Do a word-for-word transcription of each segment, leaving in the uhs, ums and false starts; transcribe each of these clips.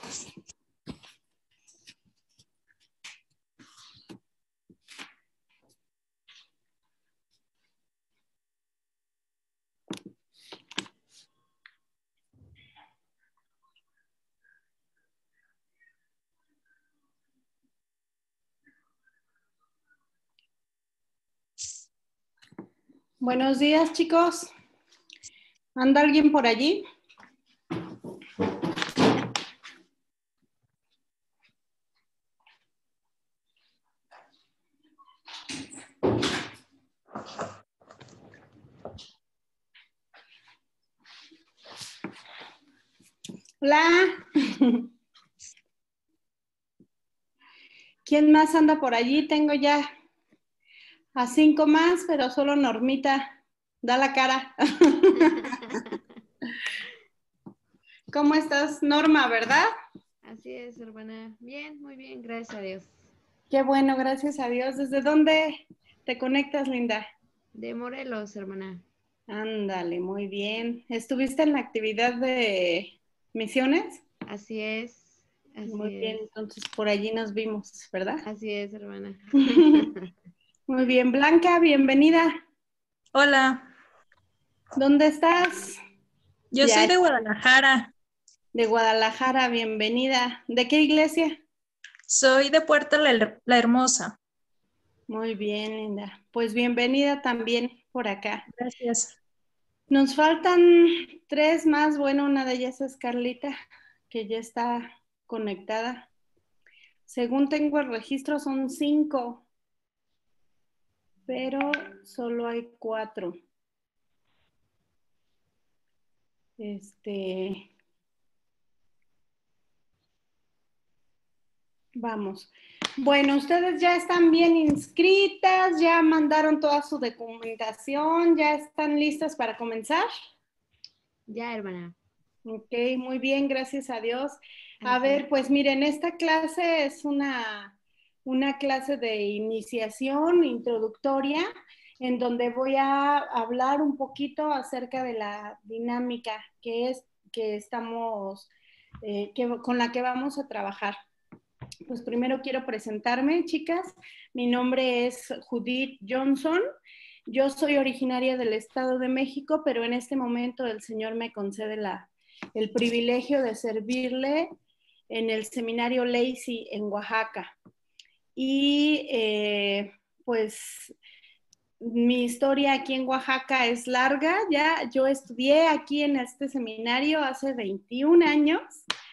Buenos días, chicos. ¿Anda alguien por allí? Hola. ¿Quién más anda por allí? Tengo ya a cinco más, pero solo Normita da la cara. ¿Cómo estás, Norma, verdad? Así es, hermana. Bien, muy bien, gracias a Dios. Qué bueno, gracias a Dios. ¿Desde dónde te conectas, Linda? De Morelos, hermana. Ándale, muy bien. ¿Estuviste en la actividad de misiones? Así es, así Muy bien, es. entonces por allí nos vimos, ¿verdad? Así es, hermana. Muy bien, Blanca, bienvenida. Hola, ¿Dónde estás? yo Ya, soy de Guadalajara, de Guadalajara, bienvenida. ¿De qué iglesia? soy de Puerto La, La Hermosa. Muy bien, Linda. Pues bienvenida también por acá. Gracias. Nos faltan tres más. Bueno, una de ellas es Carlita, que ya está conectada. Según tengo el registro son cinco, pero solo hay cuatro. Este, vamos. Bueno, ustedes ya están bien inscritas, ya mandaron toda su documentación, ya están listas para comenzar. Ya, hermana. Ok, muy bien, gracias a Dios. A Así ver, es. pues miren, esta clase es una, una clase de iniciación introductoria en donde voy a hablar un poquito acerca de la dinámica que es que estamos, eh, que, con la que vamos a trabajar. Pues primero quiero presentarme, chicas. Mi nombre es Judith Johnson. Yo soy originaria del Estado de México, pero en este momento el Señor me concede la, el privilegio de servirle en el seminario Lacey en Oaxaca. Y eh, pues mi historia aquí en Oaxaca es larga. Ya yo estudié aquí en este seminario hace veintiún años.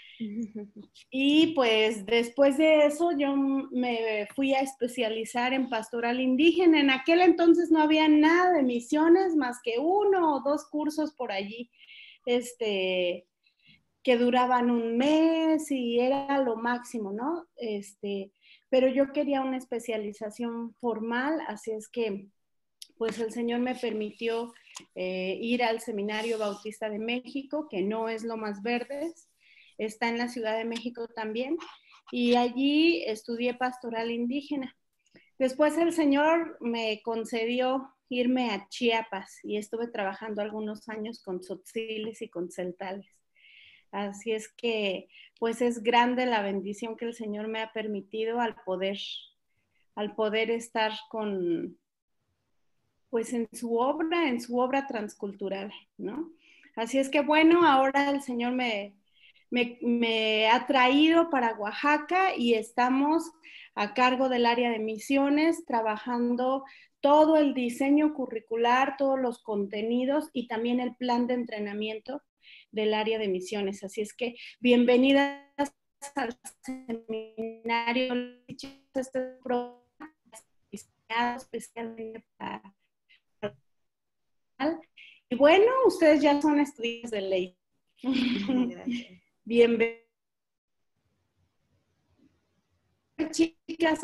Y pues después de eso yo me fui a especializar en pastoral indígena. En aquel entonces no había nada de misiones más que uno o dos cursos por allí, este, que duraban un mes y era lo máximo, ¿no? Este, pero yo quería una especialización formal, así es que pues el Señor me permitió eh, ir al Seminario Bautista de México, que no es lo más verdes, está en la Ciudad de México también, y allí estudié pastoral indígena. Después el Señor me concedió irme a Chiapas y estuve trabajando algunos años con tzotziles y con celtales. Así es que, pues es grande la bendición que el Señor me ha permitido al poder, al poder estar con, pues en su obra, en su obra transcultural, ¿no? Así es que bueno, ahora el Señor me, me, me ha traído para Oaxaca y estamos a cargo del área de misiones, trabajando todo el diseño curricular, todos los contenidos y también el plan de entrenamiento del área de misiones. Así es que bienvenidas al seminario. Este programa diseñado especialmente para. Y bueno, ustedes ya son estudiantes de ley. Gracias. Bienvenidas, chicas.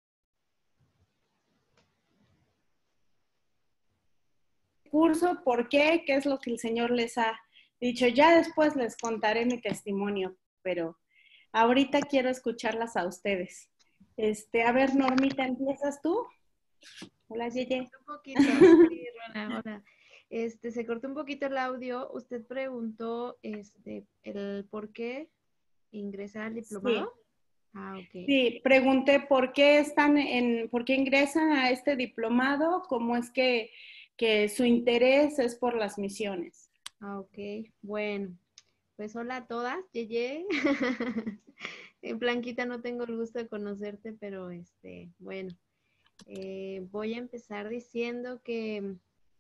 Curso, ¿por qué? ¿Qué es lo que el Señor les ha dicho? Ya después les contaré mi testimonio, pero ahorita quiero escucharlas a ustedes. Este, a ver, Normita, ¿empiezas tú? Hola, Yeye. Un poquito, sí, hermana, hola. Este, se cortó un poquito el audio. Usted preguntó, este, el por qué. ingresar al diplomado? Sí. Ah, ok. Sí, pregunté por qué están en, por qué ingresan a este diplomado, cómo es que, que su interés es por las misiones. Ah, ok. Bueno, pues hola a todas, Yeye. En Blanquita, no tengo el gusto de conocerte, pero este, bueno, eh, voy a empezar diciendo que,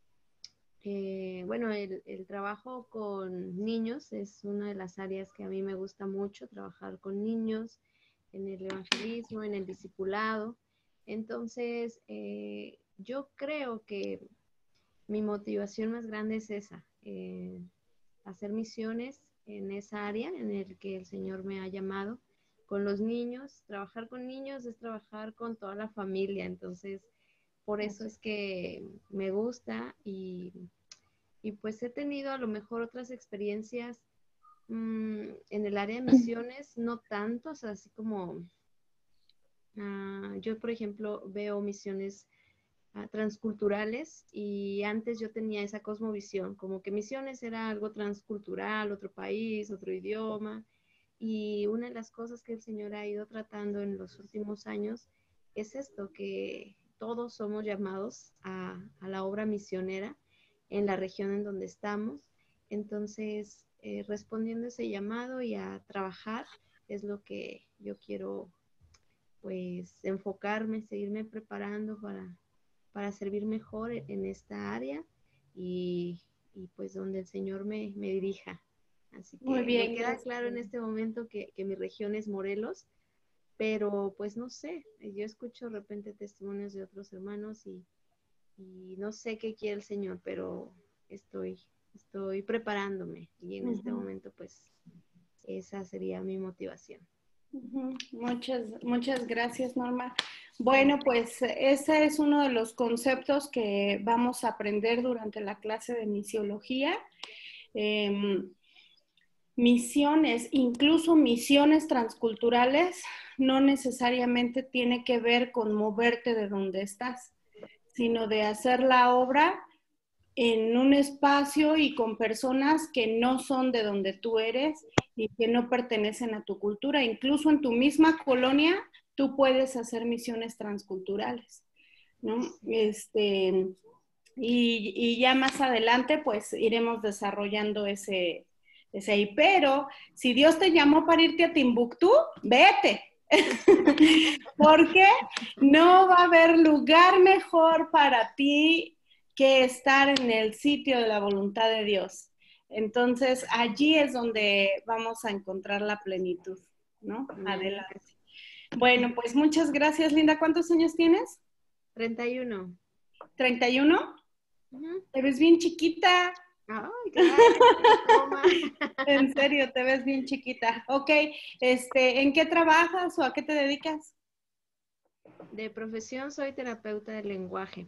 eh, bueno, el, el trabajo con niños es una de las áreas que a mí me gusta mucho, trabajar con niños en el evangelismo, en el discipulado. Entonces, eh, yo creo que mi motivación más grande es esa, eh, hacer misiones en esa área en el que el Señor me ha llamado, con los niños. Trabajar con niños es trabajar con toda la familia, entonces por eso es que me gusta y, y pues he tenido a lo mejor otras experiencias mmm, en el área de misiones, no tanto, o sea, así como uh, yo por ejemplo veo misiones uh, transculturales y antes yo tenía esa cosmovisión, como que misiones era algo transcultural, otro país, otro idioma, y una de las cosas que el Señor ha ido tratando en los últimos años es esto, que todos somos llamados a, a la obra misionera en la región en donde estamos. Entonces, eh, respondiendo a ese llamado y a trabajar es lo que yo quiero, pues, enfocarme, seguirme preparando para, para servir mejor en esta área y, y pues donde el Señor me, me dirija. Así Muy que bien, me queda gracias. claro en este momento que, que mi región es Morelos, pero pues no sé, yo escucho de repente testimonios de otros hermanos y, y no sé qué quiere el Señor, pero estoy, estoy preparándome y en uh-huh. este momento pues esa sería mi motivación. Uh-huh. Muchas, muchas gracias, Norma. Bueno, pues ese es uno de los conceptos que vamos a aprender durante la clase de misiología. Eh, misiones, incluso misiones transculturales, no necesariamente tiene que ver con moverte de donde estás, sino de hacer la obra en un espacio y con personas que no son de donde tú eres y que no pertenecen a tu cultura. Incluso en tu misma colonia, tú puedes hacer misiones transculturales, ¿no? Este, y, y ya más adelante, pues, iremos desarrollando ese, ese ahí. Pero, si Dios te llamó para irte a Timbuktu, vete. Porque no va a haber lugar mejor para ti que estar en el sitio de la voluntad de Dios. Entonces, allí es donde vamos a encontrar la plenitud, ¿no? Adelante. Bueno, pues muchas gracias, Linda. ¿Cuántos años tienes? treinta y uno. ¿treinta y uno? Uh-huh. Te ves bien chiquita. Ay, gracias. En serio, te ves bien chiquita. Ok, este, ¿en qué trabajas o a qué te dedicas? De profesión soy terapeuta del lenguaje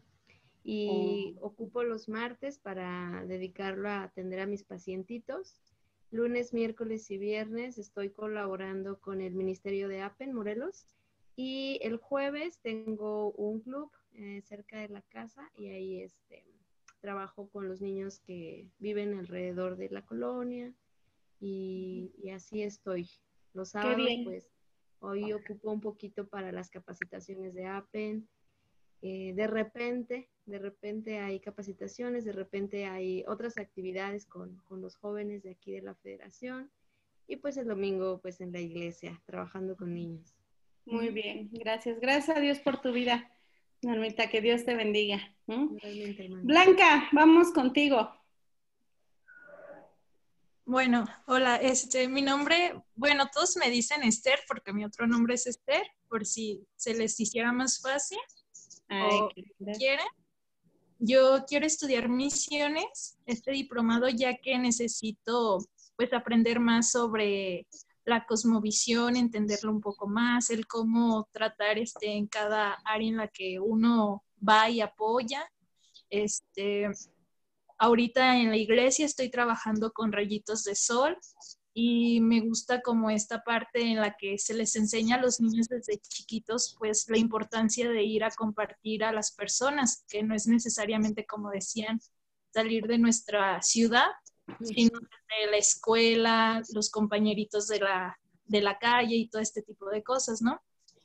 y oh. ocupo los martes para dedicarlo a atender a mis pacientitos. Lunes, miércoles y viernes estoy colaborando con el Ministerio de A P E en Morelos y el jueves tengo un club eh, cerca de la casa y ahí este, trabajo con los niños que viven alrededor de la colonia y, y así estoy. Los sábados pues hoy ocupo un poquito para las capacitaciones de A P E N. Eh, de repente, de repente hay capacitaciones, de repente hay otras actividades con, con los jóvenes de aquí de la federación y pues el domingo pues en la iglesia, trabajando con niños. Muy bien, gracias. Gracias a Dios por tu vida, Normita, que Dios te bendiga. ¿Mm? Blanca, vamos contigo. Bueno, hola, este, mi nombre, bueno, todos me dicen Esther porque mi otro nombre es Esther, por si se les hiciera más fácil. Ay, o quieren. Yo quiero estudiar misiones, este diplomado, ya que necesito, pues, aprender más sobre la cosmovisión, entenderlo un poco más, el cómo tratar este, en cada área en la que uno va y apoya. Este... Ahorita en la iglesia estoy trabajando con rayitos de sol y me gusta como esta parte en la que se les enseña a los niños desde chiquitos pues la importancia de ir a compartir a las personas, que no es necesariamente, como decían, salir de nuestra ciudad, sino de la escuela, los compañeritos de la, de la calle y todo este tipo de cosas, ¿no?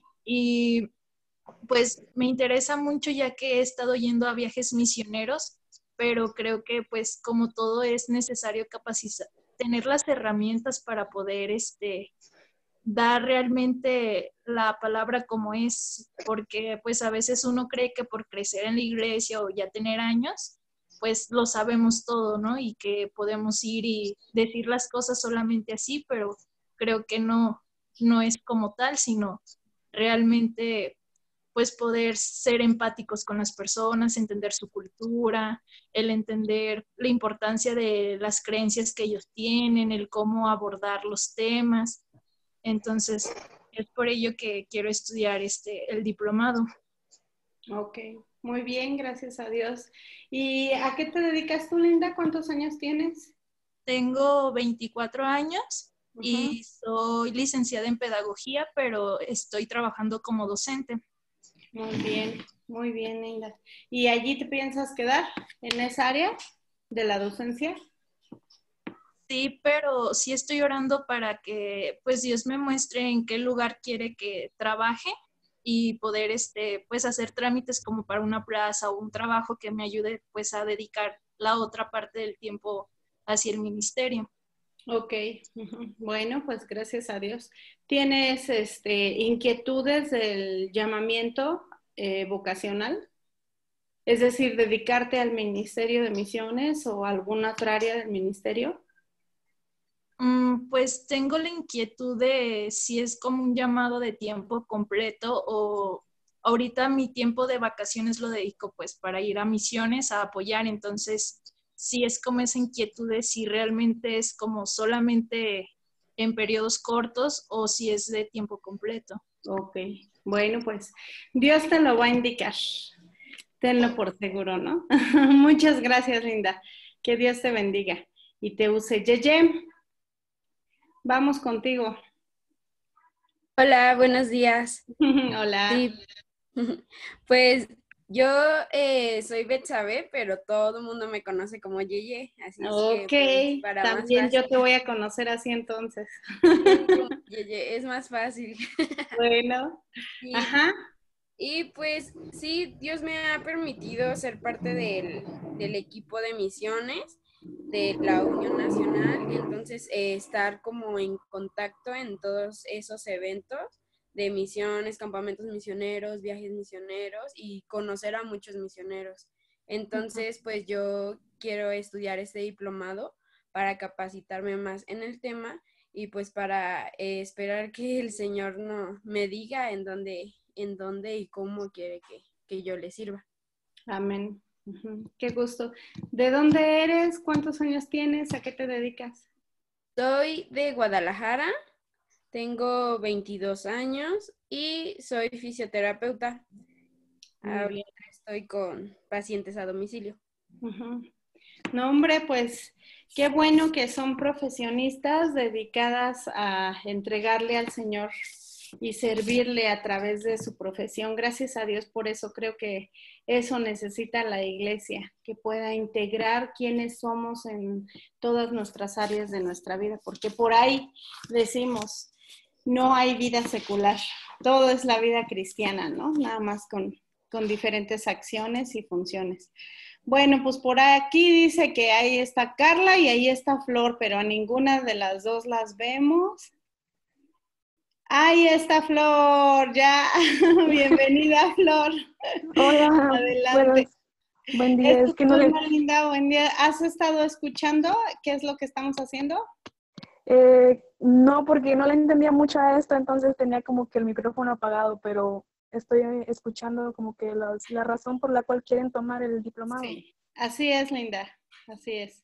Y pues me interesa mucho ya que he estado yendo a viajes misioneros, pero creo que pues como todo es necesario capacitar, tener las herramientas para poder este, dar realmente la palabra como es, porque pues a veces uno cree que por crecer en la iglesia o ya tener años, pues lo sabemos todo, ¿no? Y que podemos ir y decir las cosas solamente así, pero creo que no, no es como tal, sino realmente pues poder ser empáticos con las personas, entender su cultura, el entender la importancia de las creencias que ellos tienen, el cómo abordar los temas. Entonces, es por ello que quiero estudiar este, el diplomado. Ok, muy bien, gracias a Dios. ¿Y a qué te dedicas tú, Linda? ¿Cuántos años tienes? Tengo veinticuatro años Uh-huh. y soy licenciada en pedagogía, pero estoy trabajando como docente. Muy bien, muy bien, Linda. ¿Y allí te piensas quedar en esa área de la docencia? Sí, pero sí estoy orando para que pues Dios me muestre en qué lugar quiere que trabaje y poder este pues hacer trámites como para una plaza o un trabajo que me ayude pues a dedicar la otra parte del tiempo hacia el ministerio. Ok, uh-huh. Bueno, pues gracias a Dios. ¿Tienes este, inquietudes del llamamiento eh, vocacional? Es decir, dedicarte al Ministerio de Misiones o a alguna otra área del ministerio. Mm, pues tengo la inquietud de si es como un llamado de tiempo completo o ahorita mi tiempo de vacaciones lo dedico pues para ir a misiones, a apoyar, entonces sí es como esa inquietud de si realmente es como solamente en periodos cortos o si es de tiempo completo. Ok, bueno, pues Dios te lo va a indicar. Tenlo por seguro, ¿no? Muchas gracias, Linda. Que Dios te bendiga y te use. Yeye, vamos contigo. Hola, buenos días. Hola. Sí, pues yo eh, soy Betsabe, pero todo el mundo me conoce como Yeye, así es que Ok, pues para más también yo fácil. te voy a conocer así entonces. Sí, como Yeye, es más fácil. Bueno, Sí, ajá. y pues sí, Dios me ha permitido ser parte del, del equipo de misiones de la Unión Nacional, entonces eh, estar como en contacto en todos esos eventos de misiones, campamentos misioneros, viajes misioneros y conocer a muchos misioneros. Entonces, pues yo quiero estudiar este diplomado para capacitarme más en el tema y pues para eh, esperar que el Señor no me diga en dónde, en dónde y cómo quiere que, que yo le sirva. Amén. Uh-huh. Qué gusto. ¿De dónde eres? ¿Cuántos años tienes? ¿A qué te dedicas? Soy de Guadalajara, tengo veintidós años y soy fisioterapeuta. Muy Ahorita bien. estoy con pacientes a domicilio. Uh-huh. No, hombre, pues qué bueno que son profesionistas dedicadas a entregarle al Señor y servirle a través de su profesión. Gracias a Dios por eso. Creo que eso necesita la iglesia, que pueda integrar quiénes somos en todas nuestras áreas de nuestra vida, porque por ahí decimos, no hay vida secular, todo es la vida cristiana, ¿no? Nada más con, con diferentes acciones y funciones. Bueno, pues por aquí dice que ahí está Carla y ahí está Flor, pero a ninguna de las dos las vemos. Ahí está Flor, ya. Bienvenida, Flor. Hola, Adelante. buenos, buen Es día. tu Es que no le, turno, Linda. Buen día. ¿Has estado escuchando qué es lo que estamos haciendo? eh, no, porque no le entendía mucho a esto, entonces tenía como que el micrófono apagado, pero estoy eh, escuchando como que las- la razón por la cual quieren tomar el diplomado. Sí, así es, Linda. Así es.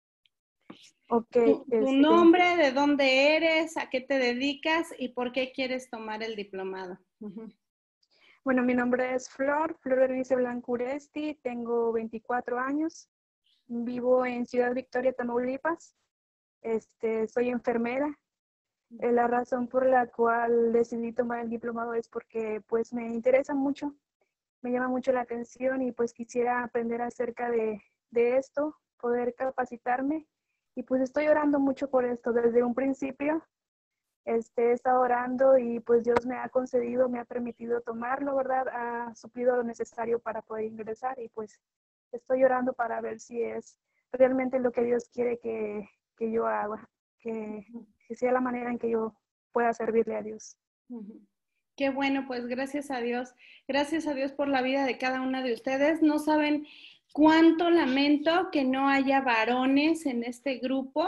Ok, Tu, tu este, nombre, de dónde eres, a qué te dedicas y por qué quieres tomar el diplomado. Uh-huh. bueno, mi nombre es Flor, Flor Berenice Blanco Uresti, tengo veinticuatro años, vivo en Ciudad Victoria, Tamaulipas, este, soy enfermera. Eh, La razón por la cual decidí tomar el diplomado es porque pues me interesa mucho, me llama mucho la atención y pues quisiera aprender acerca de, de esto, poder capacitarme y pues estoy orando mucho por esto desde un principio. Este, he estado orando y pues Dios me ha concedido, me ha permitido tomarlo, ¿verdad? Ha suplido lo necesario para poder ingresar y pues estoy orando para ver si es realmente lo que Dios quiere que, que yo haga, que, que sea la manera en que yo pueda servirle a Dios. Uh-huh. Qué bueno, pues gracias a Dios. Gracias a Dios por la vida de cada una de ustedes. No saben cuánto lamento que no haya varones en este grupo.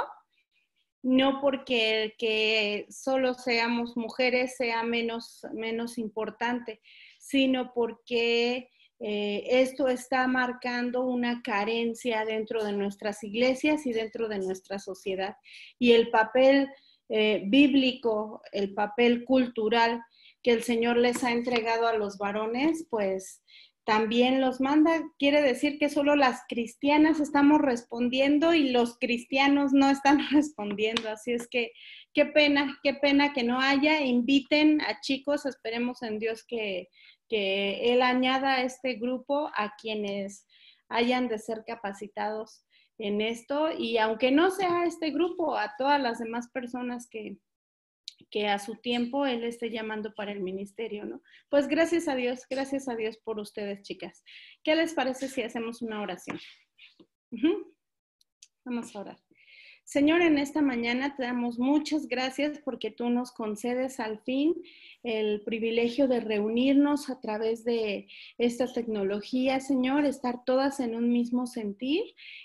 No porque el que solo seamos mujeres sea menos, menos importante, sino porque eh, esto está marcando una carencia dentro de nuestras iglesias y dentro de nuestra sociedad. Y el papel eh, bíblico, el papel cultural que el Señor les ha entregado a los varones, pues también los manda. Quiere decir que solo las cristianas estamos respondiendo y los cristianos no están respondiendo. Así es que qué pena, qué pena que no haya. Inviten a chicos, esperemos en Dios que, que Él añada a este grupo a quienes hayan de ser capacitados en esto. Y aunque no sea este grupo, a todas las demás personas que... que a su tiempo Él esté llamando para el ministerio, ¿no? Pues gracias a Dios, gracias a Dios por ustedes, chicas. ¿Qué les parece si hacemos una oración? Uh-huh. Vamos a orar. Señor, en esta mañana te damos muchas gracias porque tú nos concedes al fin el privilegio de reunirnos a través de esta tecnología, Señor, estar todas en un mismo sentir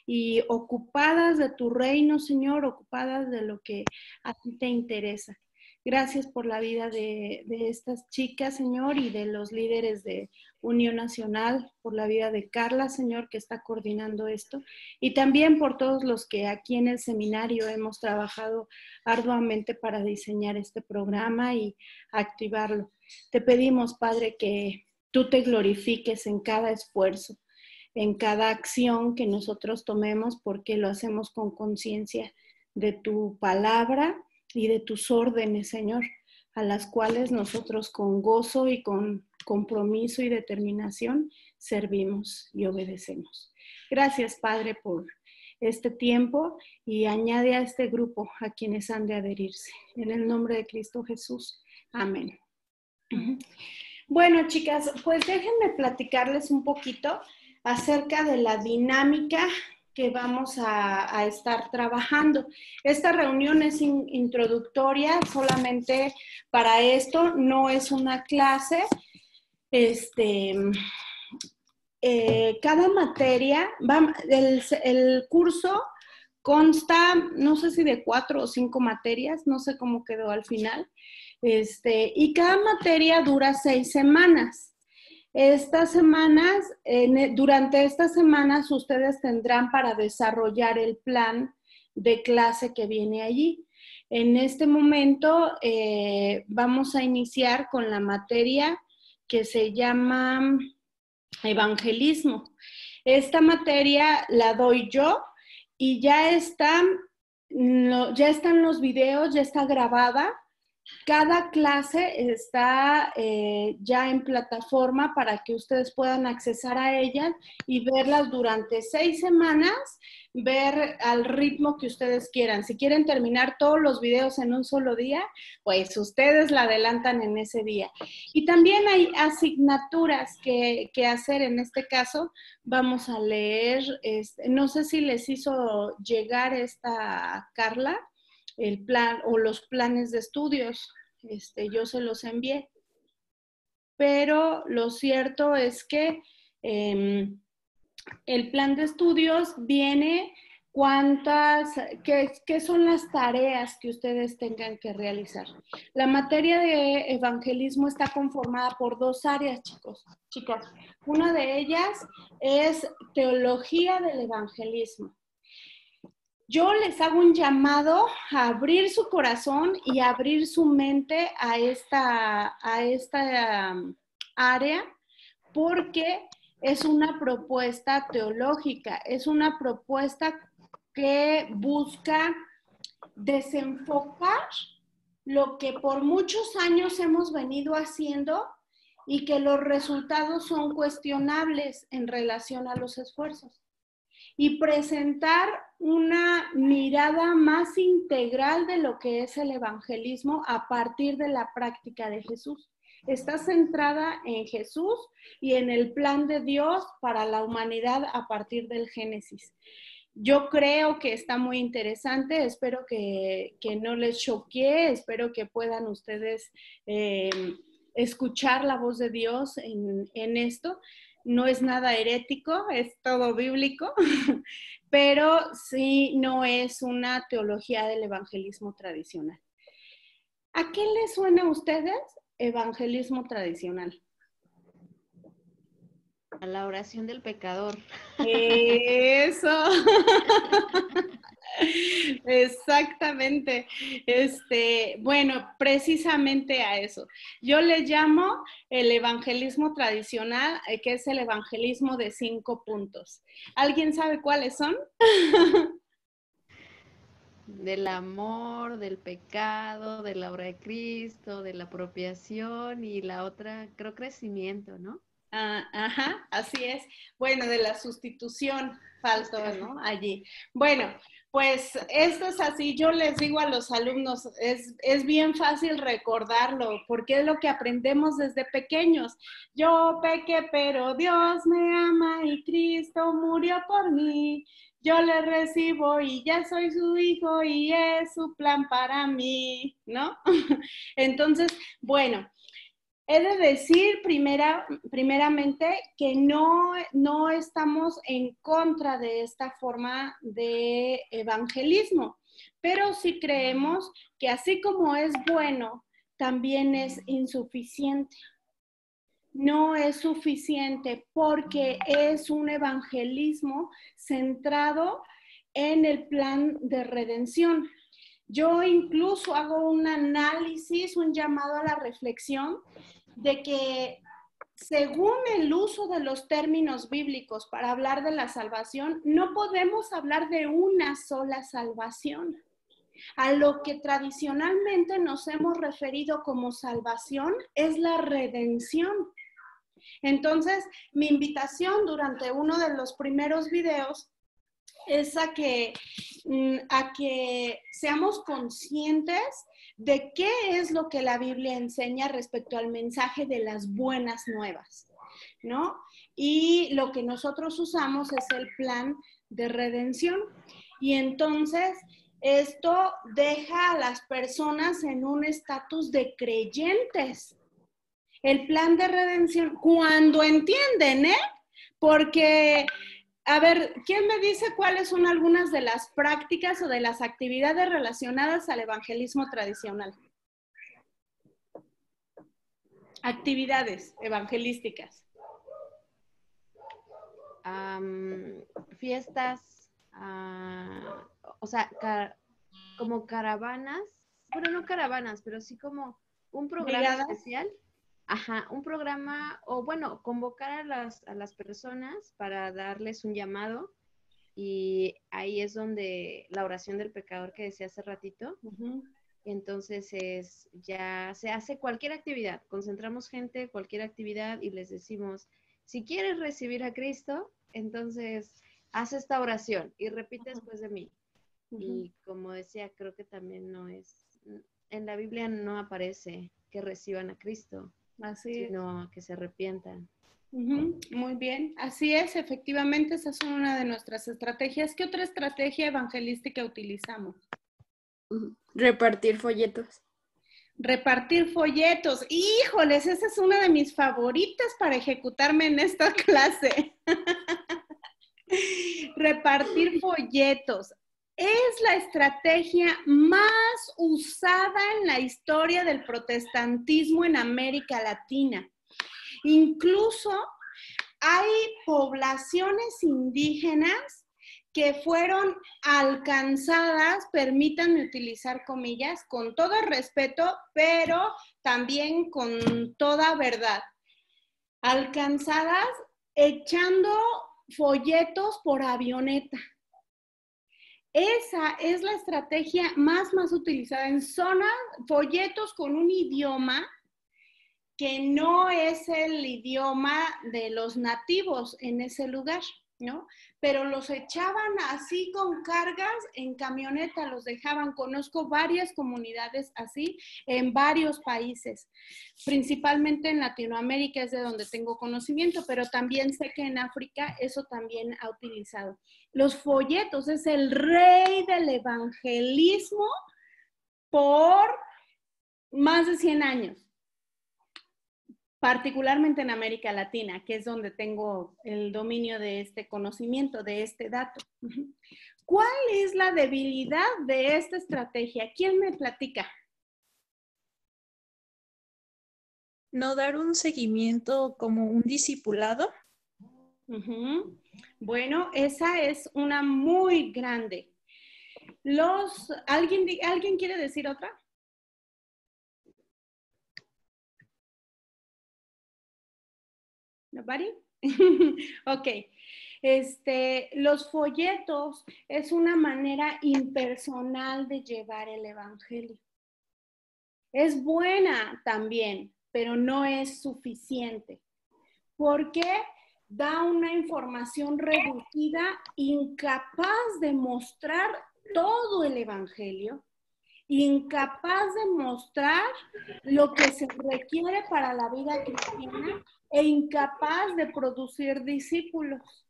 y ocupadas de tu reino, Señor, ocupadas de lo que a ti te interesa. Gracias por la vida de, de estas chicas, Señor, y de los líderes de Unión Nacional, por la vida de Carla, Señor, que está coordinando esto, y también por todos los que aquí en el seminario hemos trabajado arduamente para diseñar este programa y activarlo. Te pedimos, Padre, que tú te glorifiques en cada esfuerzo, en cada acción que nosotros tomemos, porque lo hacemos con conciencia de tu palabra y de tus órdenes, Señor, a las cuales nosotros con gozo y con compromiso y determinación servimos y obedecemos. Gracias, Padre, por este tiempo y añade a este grupo a quienes han de adherirse. En el nombre de Cristo Jesús. Amén. Bueno, chicas, pues déjenme platicarles un poquito acerca de la dinámica que vamos a, a estar trabajando. Esta reunión es in, introductoria solamente para esto, no es una clase. Este, eh, cada materia, va, el, el curso consta, no sé si de cuatro o cinco materias, no sé cómo quedó al final, este, y cada materia dura seis semanas. Estas semanas, en, durante estas semanas ustedes tendrán para desarrollar el plan de clase que viene allí. En este momento eh, vamos a iniciar con la materia que se llama evangelismo. Esta materia la doy yo y ya están, no, ya están los videos, ya está grabada. Cada clase está eh, ya en plataforma para que ustedes puedan accesar a ellas y verlas durante seis semanas, ver al ritmo que ustedes quieran. Si quieren terminar todos los videos en un solo día, pues ustedes la adelantan en ese día. Y también hay asignaturas que, que hacer. En este caso vamos a leer, este, no sé si les hizo llegar esta Carla, el plan o los planes de estudios, este, yo se los envié. Pero lo cierto es que eh, el plan de estudios viene cuántas, qué, qué son las tareas que ustedes tengan que realizar. La materia de evangelismo está conformada por dos áreas, chicos, chicas. Una de ellas es teología del evangelismo. Yo les hago un llamado a abrir su corazón y a abrir su mente a esta, a esta um, área, porque es una propuesta teológica, es una propuesta que busca desenfocar lo que por muchos años hemos venido haciendo y que los resultados son cuestionables en relación a los esfuerzos. y presentar una mirada más integral de lo que es el evangelismo a partir de la práctica de Jesús. Está centrada en Jesús y en el plan de Dios para la humanidad a partir del Génesis. Yo creo que está muy interesante, espero que, que no les choquee, espero que puedan ustedes eh, escuchar la voz de Dios en, en esto. No es nada herético, es todo bíblico, pero sí no es una teología del evangelismo tradicional. ¿A qué les suena a ustedes evangelismo tradicional? A la oración del pecador. Eso. Exactamente. Este, bueno, precisamente a eso. Yo le llamo el evangelismo tradicional, que es el evangelismo de cinco puntos. ¿Alguien sabe cuáles son? Del amor, del pecado, de la obra de Cristo, de la apropiación y la otra, creo, crecimiento, ¿no? Ah, ajá, así es. Bueno, de la sustitución faltó, ¿no? Allí. Bueno, pues esto es así. Yo les digo a los alumnos, es, es bien fácil recordarlo, porque es lo que aprendemos desde pequeños. Yo pequé, pero Dios me ama y Cristo murió por mí. Yo le recibo y ya soy su hijo y es su plan para mí, ¿no? Entonces, bueno. He de decir primera, primeramente que no, no estamos en contra de esta forma de evangelismo, pero sí creemos que así como es bueno, también es insuficiente. No es suficiente porque es un evangelismo centrado en el plan de redención. Yo incluso hago un análisis, un llamado a la reflexión de que según el uso de los términos bíblicos para hablar de la salvación, no podemos hablar de una sola salvación. A lo que tradicionalmente nos hemos referido como salvación es la redención. Entonces, mi invitación durante uno de los primeros videos es a que, a que seamos conscientes de qué es lo que la Biblia enseña respecto al mensaje de las buenas nuevas, ¿no? Y lo que nosotros usamos es el plan de redención. Y entonces esto deja a las personas en un estatus de creyentes. El plan de redención, cuando entienden, ¿eh? Porque... A ver, ¿quién me dice cuáles son algunas de las prácticas o de las actividades relacionadas al evangelismo tradicional? Actividades evangelísticas. Um, fiestas, uh, o sea, car como caravanas, bueno, no caravanas, pero sí como un programa ¿Brigadas? especial. Ajá, un programa, o bueno, convocar a las, a las personas para darles un llamado, y ahí es donde la oración del pecador que decía hace ratito, uh-huh. Entonces es, ya se hace cualquier actividad, concentramos gente, cualquier actividad, y les decimos, si quieres recibir a Cristo, entonces haz esta oración y repite uh-huh. después de mí. Uh-huh. Y como decía, creo que también no es, en la Biblia no aparece que reciban a Cristo. Así sino es. Que se arrepientan. Uh-huh. Muy bien, así es, efectivamente, esa es una de nuestras estrategias. ¿Qué otra estrategia evangelística utilizamos? Uh-huh. Repartir folletos. Repartir folletos, híjoles, esa es una de mis favoritas para ejecutarme en esta clase. Repartir folletos. Es la estrategia más usada en la historia del protestantismo en América Latina. Incluso hay poblaciones indígenas que fueron alcanzadas, permítanme utilizar comillas, con todo respeto, pero también con toda verdad. Alcanzadas echando folletos por avioneta. Esa es la estrategia más, más utilizada en zonas, folletos con un idioma que no es el idioma de los nativos en ese lugar. ¿no? Pero los echaban así con cargas en camioneta, los dejaban. Conozco varias comunidades así en varios países, principalmente en Latinoamérica es de donde tengo conocimiento, pero también sé que en África eso también ha utilizado. Los folletos es el rey del evangelismo por más de cien años. Particularmente en América Latina, que es donde tengo el dominio de este conocimiento, de este dato. ¿Cuál es la debilidad de esta estrategia? ¿Quién me platica? No dar un seguimiento como un discipulado. Uh-huh. Bueno, esa es una muy grande. Los, ¿alguien, ¿Alguien quiere decir otra? ¿Nobody? Ok. Este, los folletos es una manera impersonal de llevar el evangelio. Es buena también, pero no es suficiente. Porque da una información reducida, incapaz de mostrar todo el evangelio, incapaz de mostrar lo que se requiere para la vida cristiana e incapaz de producir discípulos.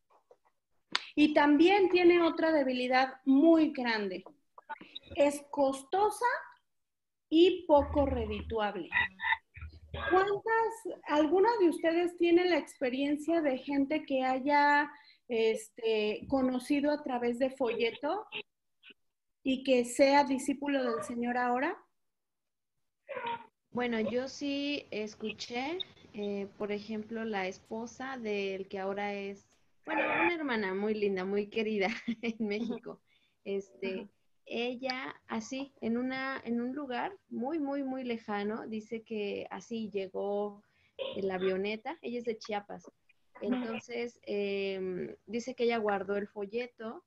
Y también tiene otra debilidad muy grande. Es costosa y poco redituable. ¿Cuántas, alguna de ustedes tiene la experiencia de gente que haya este, conocido a través de folleto y que sea discípulo del Señor ahora? Bueno, yo sí escuché, eh, por ejemplo, la esposa del que ahora es, bueno, una hermana muy linda, muy querida en México. Este, ella así, en una, en un lugar muy, muy, muy lejano, dice que así llegó en la avioneta, ella es de Chiapas. Entonces, eh, dice que ella guardó el folleto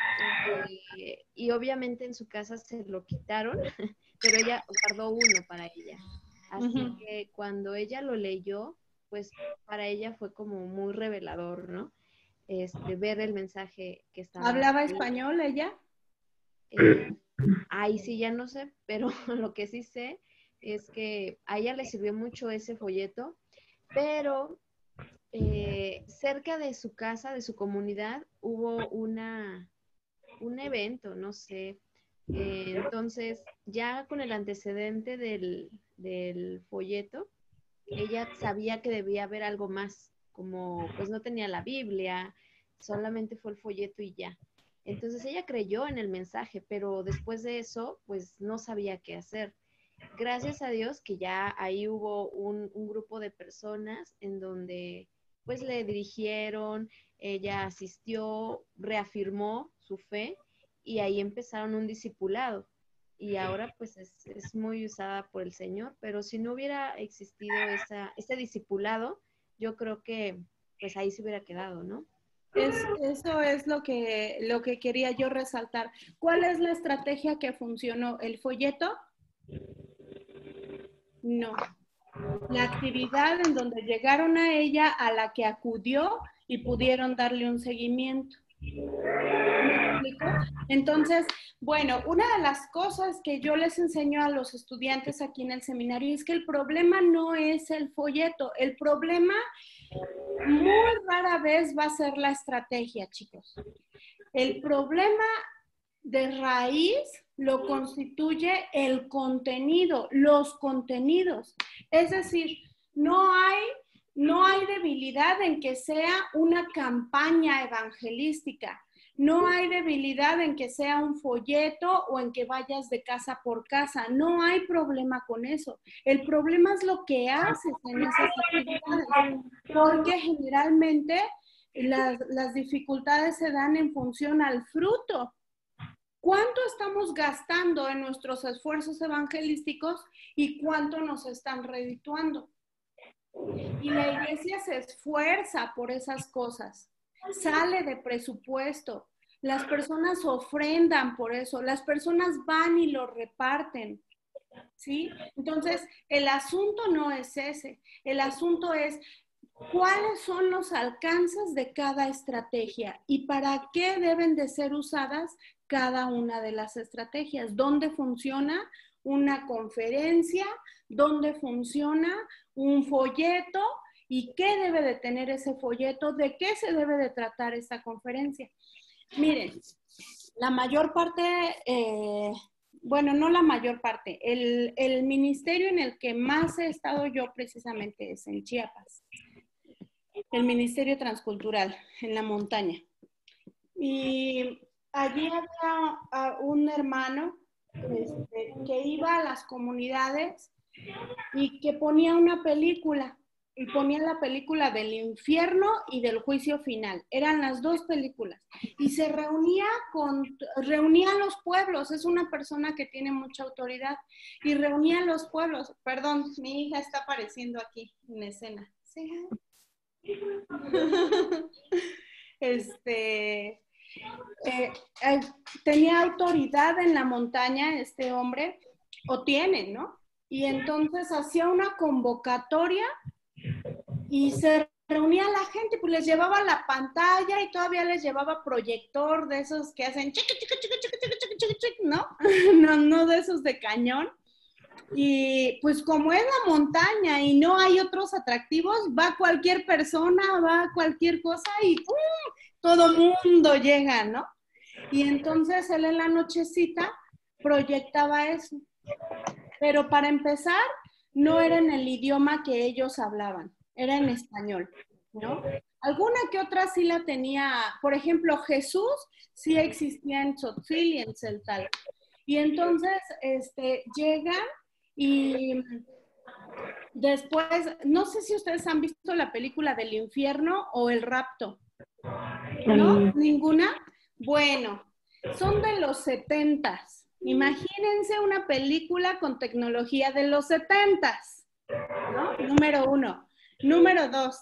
eh, y obviamente en su casa se lo quitaron, pero ella guardó uno para ella. Así uh-huh. que cuando ella lo leyó, pues para ella fue como muy revelador, ¿no? Este, ver el mensaje que estaba. ¿Hablaba ahí. Español ella? Eh, ahí sí ya no sé, pero lo que sí sé es que a ella le sirvió mucho ese folleto, pero eh, cerca de su casa, de su comunidad, hubo una, un evento, no sé. Eh, entonces, ya con el antecedente del, del folleto, ella sabía que debía haber algo más, como pues no tenía la Biblia, solamente fue el folleto y ya. Entonces ella creyó en el mensaje, pero después de eso, pues no sabía qué hacer. Gracias a Dios que ya ahí hubo un, un grupo de personas en donde pues le dirigieron, ella asistió, reafirmó su fe y ahí empezaron un discipulado. Y ahora pues es, es muy usada por el Señor, pero si no hubiera existido esa, ese discipulado, yo creo que pues ahí se hubiera quedado, ¿no? Es, eso es lo que, lo que quería yo resaltar. ¿Cuál es la estrategia que funcionó? ¿El folleto? No. La actividad en donde llegaron a ella, a la que acudió y pudieron darle un seguimiento. ¿Me explico? Entonces, bueno, una de las cosas que yo les enseño a los estudiantes aquí en el seminario es que el problema no es el folleto, el problema muy rara vez va a ser la estrategia, chicos. El problema de raíz lo constituye el contenido, los contenidos. Es decir, no hay, no hay debilidad en que sea una campaña evangelística. No hay debilidad en que sea un folleto o en que vayas de casa por casa. No hay problema con eso. El problema es lo que haces en esas actividades, porque generalmente las, las dificultades se dan en función al fruto. ¿Cuánto estamos gastando en nuestros esfuerzos evangelísticos y cuánto nos están redituando? Y la iglesia se esfuerza por esas cosas. Sale de presupuesto, las personas ofrendan por eso, las personas van y lo reparten, ¿sí? Entonces, el asunto no es ese, el asunto es cuáles son los alcances de cada estrategia y para qué deben de ser usadas cada una de las estrategias, dónde funciona una conferencia, dónde funciona un folleto y qué debe de tener ese folleto, de qué se debe de tratar esta conferencia. Miren, la mayor parte, eh, bueno, no la mayor parte, el, el ministerio en el que más he estado yo precisamente es en Chiapas, el Ministerio Transcultural, en la montaña. Y allí había uh, un hermano este, que iba a las comunidades y que ponía una película, y ponía la película del infierno y del juicio final. Eran las dos películas. Y se reunía con, reunía a los pueblos. Es una persona que tiene mucha autoridad. Y reunía a los pueblos. Perdón, mi hija está apareciendo aquí en escena. ¿Sí? Este, eh, eh, tenía autoridad en la montaña este hombre, o tiene, ¿no? Y entonces hacía una convocatoria y se reunía la gente, pues les llevaba la pantalla y todavía les llevaba proyector de esos que hacen chic, chic, chic, chic, chic, chic, chic, ¿no? No, no de esos de cañón. Y pues como es la montaña y no hay otros atractivos, va cualquier persona, va cualquier cosa y ¡pum! Todo mundo llega, ¿no? Y entonces él en la nochecita proyectaba eso. Pero para empezar, no era en el idioma que ellos hablaban, era en español, ¿no? Alguna que otra sí la tenía, por ejemplo, Jesús sí existía en Tzotzil y en Tzeltal. Y entonces este, llegan y después, no sé si ustedes han visto la película del infierno o El rapto, ¿no? ¿Ninguna? Bueno, son de los setentas. Imagínense una película con tecnología de los setentas, ¿no? Número uno. Número dos,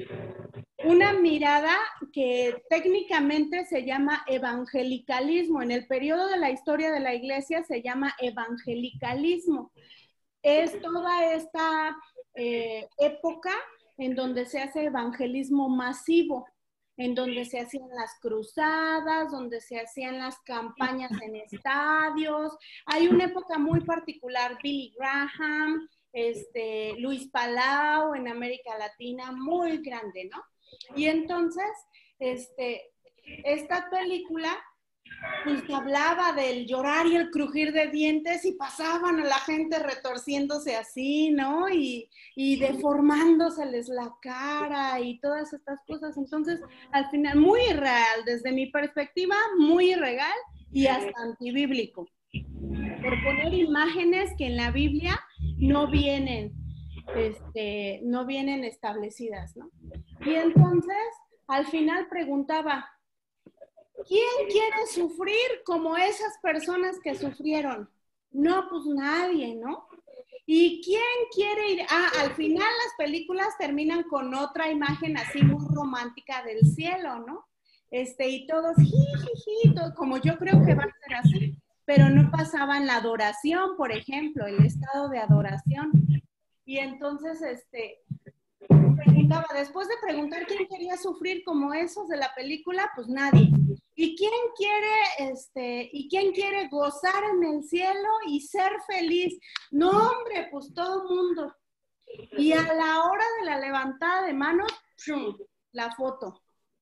una mirada que técnicamente se llama evangelicalismo. En el periodo de la historia de la iglesia se llama evangelicalismo. Es toda esta eh, época en donde se hace evangelismo masivo, en donde se hacían las cruzadas, donde se hacían las campañas en estadios. Hay una época muy particular, Billy Graham, este, Luis Palau en América Latina, muy grande, ¿no? Y entonces, este, esta película pues hablaba del llorar y el crujir de dientes y pasaban a la gente retorciéndose así, ¿no? Y, y deformándoseles la cara y todas estas cosas. Entonces, al final, muy irreal, desde mi perspectiva, muy irreal y hasta antibíblico. Por poner imágenes que en la Biblia no vienen, este, no vienen establecidas, ¿no? Y entonces, al final preguntaba, ¿quién quiere sufrir como esas personas que sufrieron? No, pues nadie, ¿no? ¿Y quién quiere ir? Ah, al final las películas terminan con otra imagen así muy romántica del cielo, ¿no? Este, y todos, jiji, todo, como yo creo que va a ser así, pero no pasaban la adoración, por ejemplo, el estado de adoración. Y entonces, este, preguntaba, después de preguntar quién quería sufrir como esos de la película, pues nadie. ¿Y quién quiere, este, y quién quiere gozar en el cielo y ser feliz? No, hombre, pues todo mundo. Y a la hora de la levantada de manos, ¡pum!, la foto.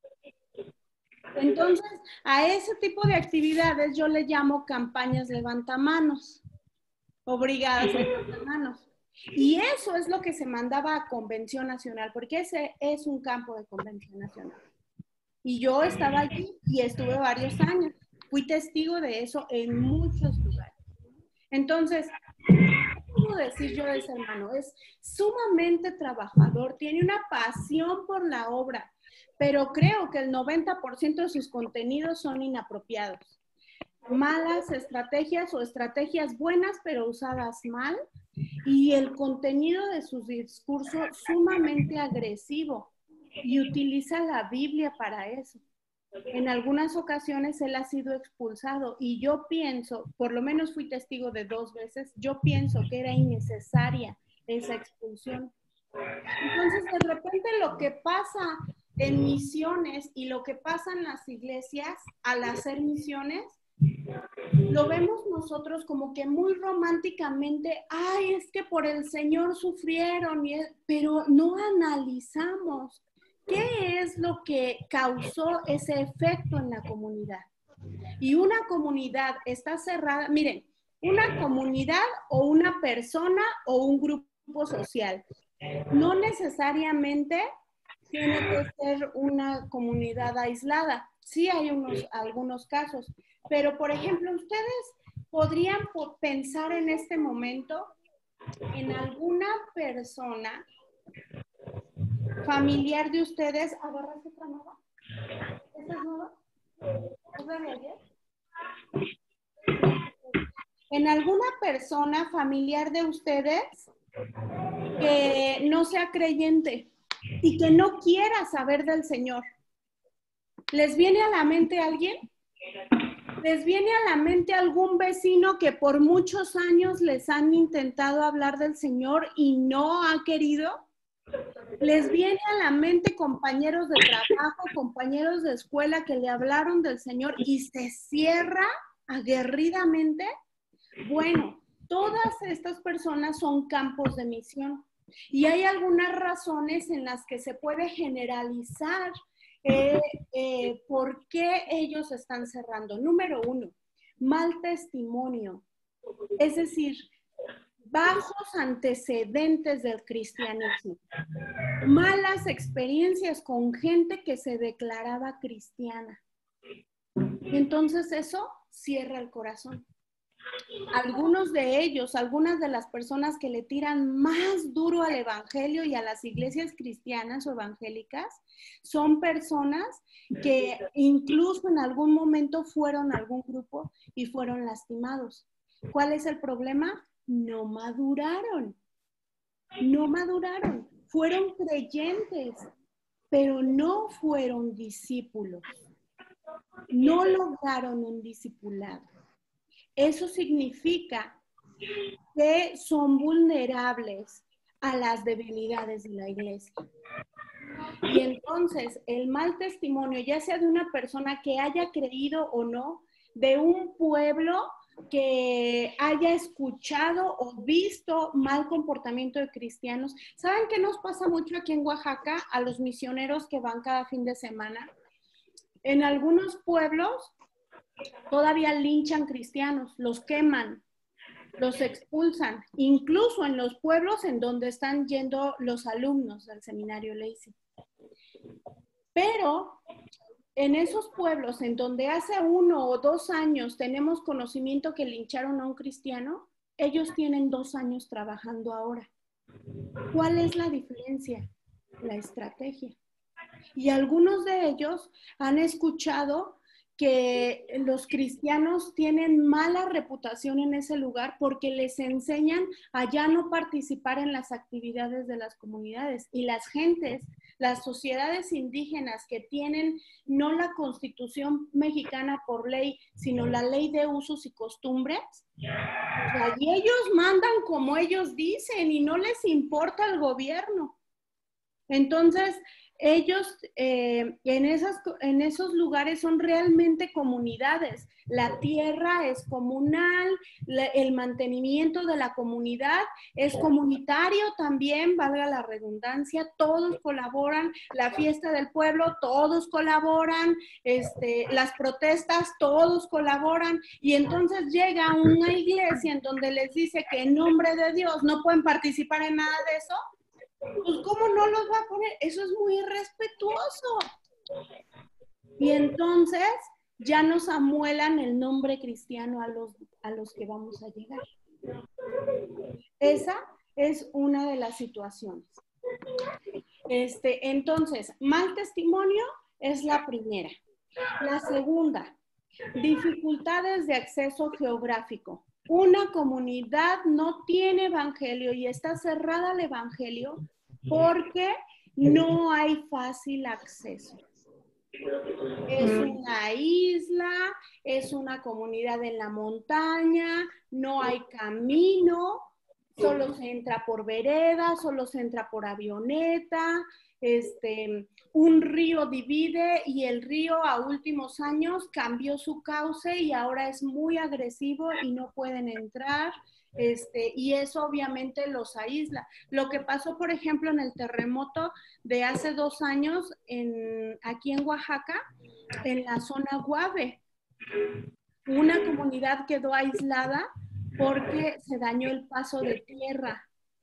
Entonces, a ese tipo de actividades yo le llamo campañas levantamanos, o brigadas levantamanos. Y eso es lo que se mandaba a Convención Nacional, porque ese es un campo de Convención Nacional. Y yo estaba allí y estuve varios años. Fui testigo de eso en muchos lugares. Entonces, ¿qué puedo decir yo de ese hermano? Es sumamente trabajador, tiene una pasión por la obra, pero creo que el noventa por ciento de sus contenidos son inapropiados. Malas estrategias o estrategias buenas, pero usadas mal. Y el contenido de su discurso sumamente agresivo. Y utiliza la Biblia para eso. En algunas ocasiones él ha sido expulsado y yo pienso, por lo menos fui testigo de dos veces, yo pienso que era innecesaria esa expulsión, Entonces, de repente lo que pasa en misiones y lo que pasa en las iglesias al hacer misiones, lo vemos nosotros como que muy románticamente, ay, es que por el Señor sufrieron, y es, pero no analizamos qué es lo que causó ese efecto en la comunidad. Y una comunidad está cerrada, miren, una comunidad o una persona o un grupo social, no necesariamente tiene que ser una comunidad aislada. Sí hay unos, algunos casos, pero por ejemplo, ustedes podrían pensar en este momento en alguna persona familiar de ustedes. ¿Agarraste otra nueva? ¿Esta es nueva? ¿Es la de ayer? En alguna persona familiar de ustedes que no sea creyente y que no quiera saber del Señor. ¿Les viene a la mente alguien? ¿Les viene a la mente algún vecino que por muchos años les han intentado hablar del Señor y no ha querido? ¿Les viene a la mente compañeros de trabajo, compañeros de escuela que le hablaron del Señor y se cierra aguerridamente? Bueno, todas estas personas son campos de misión y hay algunas razones en las que se puede generalizar eh, eh, por qué ellos están cerrando. Número uno, mal testimonio, es decir, bajos antecedentes del cristianismo, malas experiencias con gente que se declaraba cristiana. Entonces eso cierra el corazón. Algunos de ellos, algunas de las personas que le tiran más duro al evangelio y a las iglesias cristianas o evangélicas, son personas que incluso en algún momento fueron a algún grupo y fueron lastimados. ¿Cuál es el problema? No maduraron, no maduraron, fueron creyentes, pero no fueron discípulos, no lograron un discipulado. Eso significa que son vulnerables a las debilidades de la iglesia. Y entonces el mal testimonio, ya sea de una persona que haya creído o no, de un pueblo que haya escuchado o visto mal comportamiento de cristianos. ¿Saben qué nos pasa mucho aquí en Oaxaca a los misioneros que van cada fin de semana? En algunos pueblos todavía linchan cristianos, los queman, los expulsan, incluso en los pueblos en donde están yendo los alumnos del seminario Lacey. Pero en esos pueblos en donde hace uno o dos años tenemos conocimiento que lincharon a un cristiano, ellos tienen dos años trabajando ahora. ¿Cuál es la diferencia? La estrategia. Y algunos de ellos han escuchado que los cristianos tienen mala reputación en ese lugar porque les enseñan a ya no participar en las actividades de las comunidades. Y las gentes, las sociedades indígenas que tienen no la Constitución mexicana por ley, sino la ley de usos y costumbres, y ellos mandan como ellos dicen y no les importa el gobierno. Entonces, ellos eh, en, esas, en esos lugares son realmente comunidades. La tierra es comunal, la, el mantenimiento de la comunidad es comunitario también, valga la redundancia, todos colaboran, la fiesta del pueblo, todos colaboran, este, las protestas, todos colaboran, y entonces llega una iglesia en donde les dice que en nombre de Dios no pueden participar en nada de eso. Pues ¿cómo no los va a poner? Eso es muy irrespetuoso. Y entonces ya nos amuelan el nombre cristiano a los, a los que vamos a llegar. Esa es una de las situaciones. Este, entonces, mal testimonio es la primera. La segunda, dificultades de acceso geográfico. Una comunidad no tiene evangelio y está cerrada al evangelio porque no hay fácil acceso. Es una isla, es una comunidad en la montaña, no hay camino solo se entra por vereda, solo se entra por avioneta, este, un río divide y el río a últimos años cambió su cauce y ahora es muy agresivo y no pueden entrar. Este, y eso obviamente los aísla. Lo que pasó, por ejemplo, en el terremoto de hace dos años en, aquí en Oaxaca, en la zona Guave, una comunidad quedó aislada porque se dañó el paso de tierra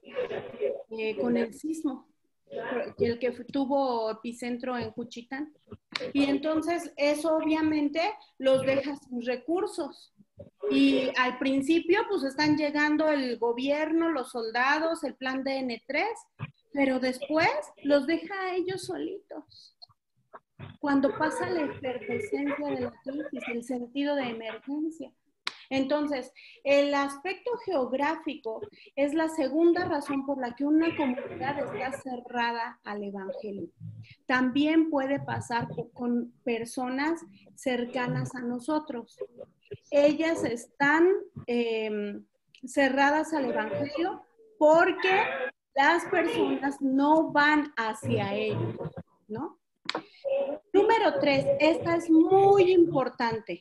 eh, con el sismo, el que tuvo epicentro en Juchitán. Y entonces eso obviamente los deja sin recursos. Y al principio pues están llegando el gobierno, los soldados, el plan D N tres, pero después los deja a ellos solitos. Cuando pasa la efervescencia de la crisis, el sentido de emergencia. Entonces, el aspecto geográfico es la segunda razón por la que una comunidad está cerrada al evangelio. También puede pasar con personas cercanas a nosotros. Ellas están eh, cerradas al evangelio porque las personas no van hacia ellos, ¿no? Número tres, esta es muy importante.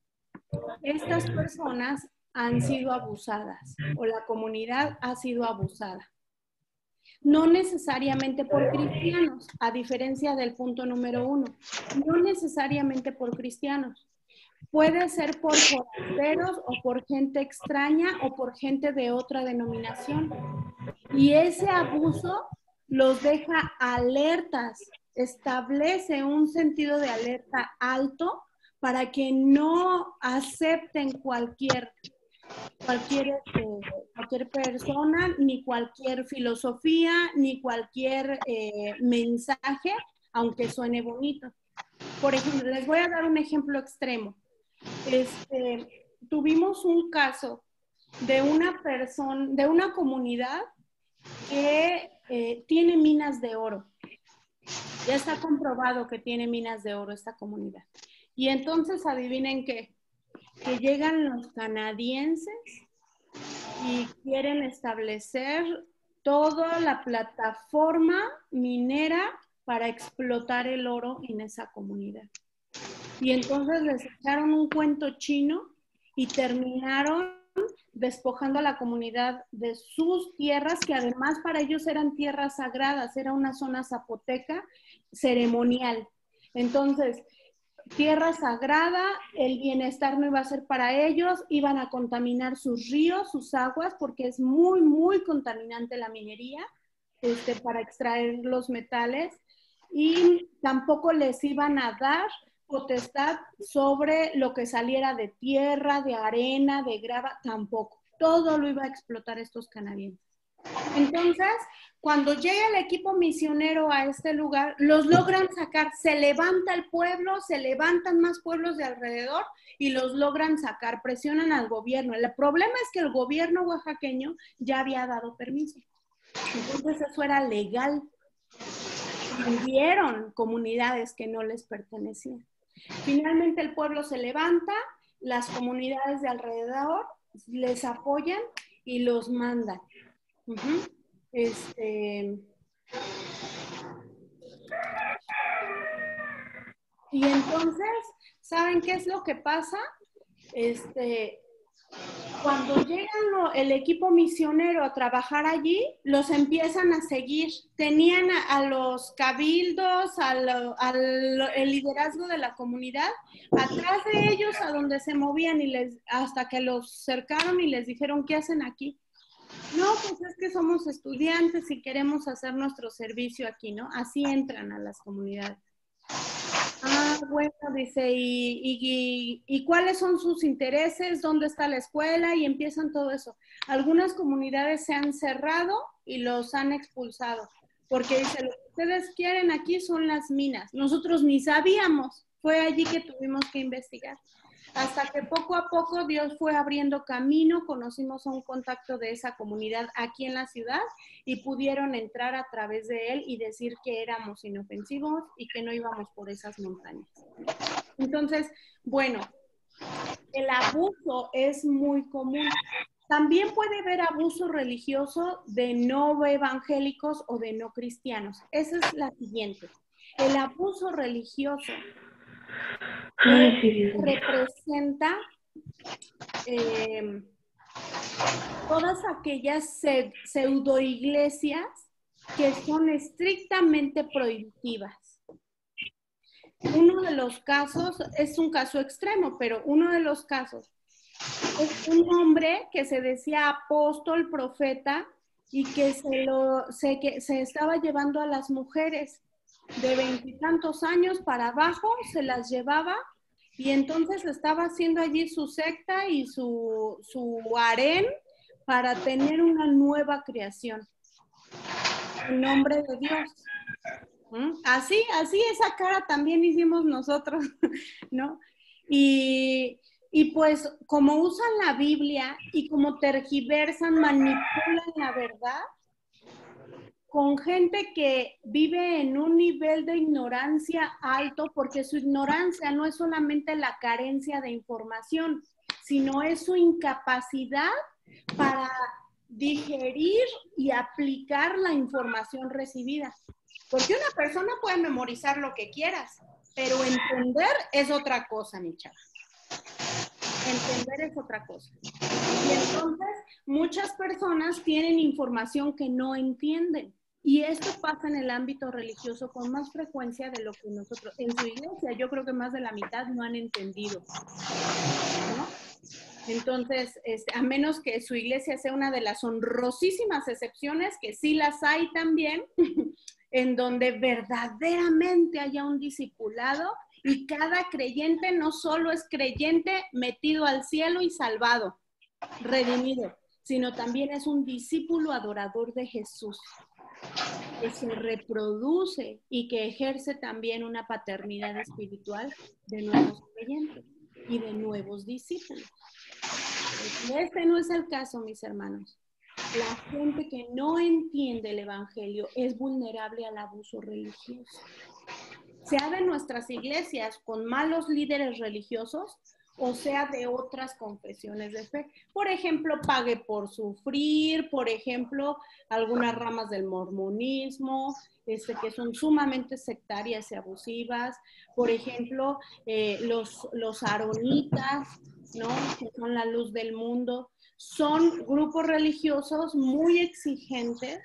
Estas personas han sido abusadas o la comunidad ha sido abusada. No necesariamente por cristianos, a diferencia del punto número uno. No necesariamente por cristianos. Puede ser por forasteros o por gente extraña o por gente de otra denominación. Y ese abuso los deja alertas, establece un sentido de alerta alto para que no acepten cualquier, cualquier, este, cualquier persona, ni cualquier filosofía, ni cualquier eh, mensaje, aunque suene bonito. Por ejemplo, les voy a dar un ejemplo extremo. Este, tuvimos un caso de una persona, de una comunidad que eh, tiene minas de oro. Ya está comprobado que tiene minas de oro esta comunidad. Y entonces adivinen qué, que llegan los canadienses y quieren establecer toda la plataforma minera para explotar el oro en esa comunidad. Y entonces les echaron un cuento chino y terminaron despojando a la comunidad de sus tierras, que además para ellos eran tierras sagradas, era una zona zapoteca ceremonial. Entonces, tierra sagrada, el bienestar no iba a ser para ellos, iban a contaminar sus ríos, sus aguas, porque es muy, muy contaminante la minería este, para extraer los metales, y tampoco les iban a dar potestad sobre lo que saliera de tierra, de arena, de grava, tampoco. Todo lo iba a explotar estos canadienses. Entonces, cuando llega el equipo misionero a este lugar, los logran sacar, se levanta el pueblo, se levantan más pueblos de alrededor y los logran sacar, presionan al gobierno. El problema es que el gobierno oaxaqueño ya había dado permiso. Entonces eso era legal. Hundieron comunidades que no les pertenecían. Finalmente el pueblo se levanta, las comunidades de alrededor les apoyan y los mandan. Uh-huh. Este, y entonces, ¿saben qué es lo que pasa? Este, cuando llegan lo, el equipo misionero a trabajar allí, los empiezan a seguir. Tenían a, a los cabildos, al, al el liderazgo de la comunidad, atrás de ellos a donde se movían y les, hasta que los cercaron y les dijeron, ¿qué hacen aquí? No, pues es que somos estudiantes y queremos hacer nuestro servicio aquí, ¿no? Así entran a las comunidades. Ah, bueno, dice, ¿y, y, y cuáles son sus intereses? ¿Dónde está la escuela? Y empiezan todo eso. Algunas comunidades se han cerrado y los han expulsado, porque dice, lo que ustedes quieren aquí son las minas. Nosotros ni sabíamos, fue allí que tuvimos que investigar. Hasta que poco a poco Dios fue abriendo camino, conocimos a un contacto de esa comunidad aquí en la ciudad y pudieron entrar a través de él y decir que éramos inofensivos y que no íbamos por esas montañas. Entonces, bueno, el abuso es muy común. También puede haber abuso religioso de no evangélicos o de no cristianos. Esa es la siguiente. El abuso religioso eh, representa eh, todas aquellas pseudo iglesias que son estrictamente prohibitivas. Uno de los casos, es un caso extremo, pero uno de los casos es un hombre que se decía apóstol, profeta, y que se, lo, se, que se estaba llevando a las mujeres de veintitantos años para abajo, se las llevaba, y entonces estaba haciendo allí su secta y su, su harén para tener una nueva creación. En nombre de Dios. ¿Mm? Así, así esa cara también hicimos nosotros, ¿no? Y, y pues como usan la Biblia y como tergiversan, manipulan la verdad, con gente que vive en un nivel de ignorancia alto, porque su ignorancia no es solamente la carencia de información, sino es su incapacidad para digerir y aplicar la información recibida. Porque una persona puede memorizar lo que quieras, pero entender es otra cosa, mi chava. Entender es otra cosa. Y entonces muchas personas tienen información que no entienden. Y esto pasa en el ámbito religioso con más frecuencia de lo que nosotros, en su iglesia, yo creo que más de la mitad no han entendido, ¿no? Entonces, este, a menos que su iglesia sea una de las honrosísimas excepciones, que sí las hay también, en donde verdaderamente haya un discipulado y cada creyente no solo es creyente metido al cielo y salvado, redimido, sino también es un discípulo adorador de Jesús, que se reproduce y que ejerce también una paternidad espiritual de nuevos creyentes y de nuevos discípulos. Este no es el caso, mis hermanos. La gente que no entiende el evangelio es vulnerable al abuso religioso. Sea de nuestras iglesias con malos líderes religiosos o sea de otras confesiones de fe. Por ejemplo, Pague por Sufrir, por ejemplo, algunas ramas del mormonismo, este, que son sumamente sectarias y abusivas. Por ejemplo, eh, los, los aronitas, ¿no? Que son la luz del mundo. Son grupos religiosos muy exigentes,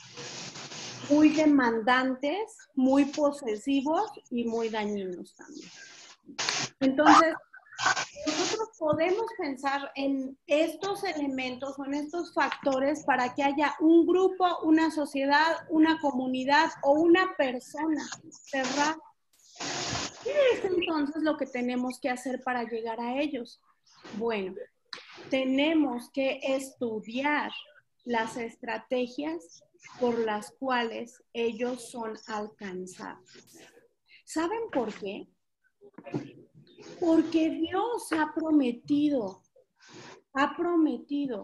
muy demandantes, muy posesivos y muy dañinos también. Entonces, nosotros podemos pensar en estos elementos o en estos factores para que haya un grupo, una sociedad, una comunidad o una persona cerrada. ¿Qué es entonces lo que tenemos que hacer para llegar a ellos? Bueno, tenemos que estudiar las estrategias por las cuales ellos son alcanzables. ¿Saben por qué? Porque Dios ha prometido, ha prometido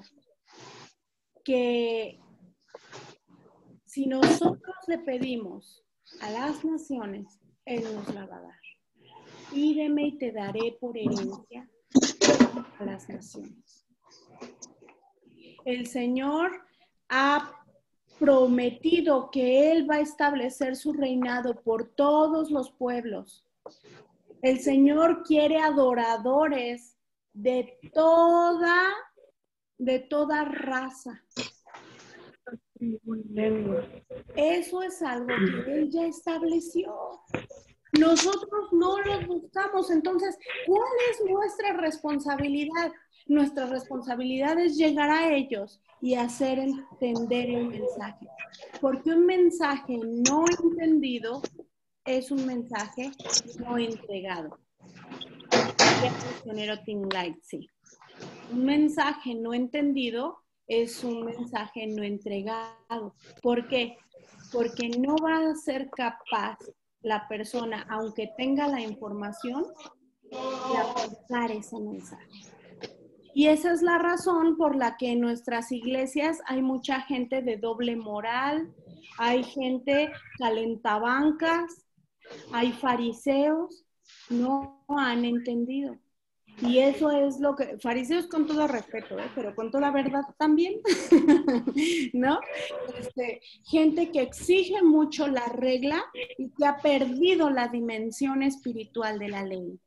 que si nosotros le pedimos a las naciones, Él nos la va a dar. Pídeme y te daré por herencia a las naciones. El Señor ha prometido que Él va a establecer su reinado por todos los pueblos. El Señor quiere adoradores de toda, de toda raza. Eso es algo que Él ya estableció. Nosotros no los buscamos. Entonces, ¿cuál es nuestra responsabilidad? Nuestra responsabilidad es llegar a ellos y hacer entender el mensaje. Porque un mensaje no entendido es un mensaje no entregado. Sí. Un mensaje no entendido es un mensaje no entregado. ¿Por qué? Porque no va a ser capaz la persona, aunque tenga la información, de aportar ese mensaje. Y esa es la razón por la que en nuestras iglesias hay mucha gente de doble moral, hay gente calentabancas, hay fariseos, no han entendido. Y eso es lo que, fariseos con todo respeto, ¿eh? Pero con toda verdad también, ¿no? Este, gente que exige mucho la regla y que ha perdido la dimensión espiritual de la ley.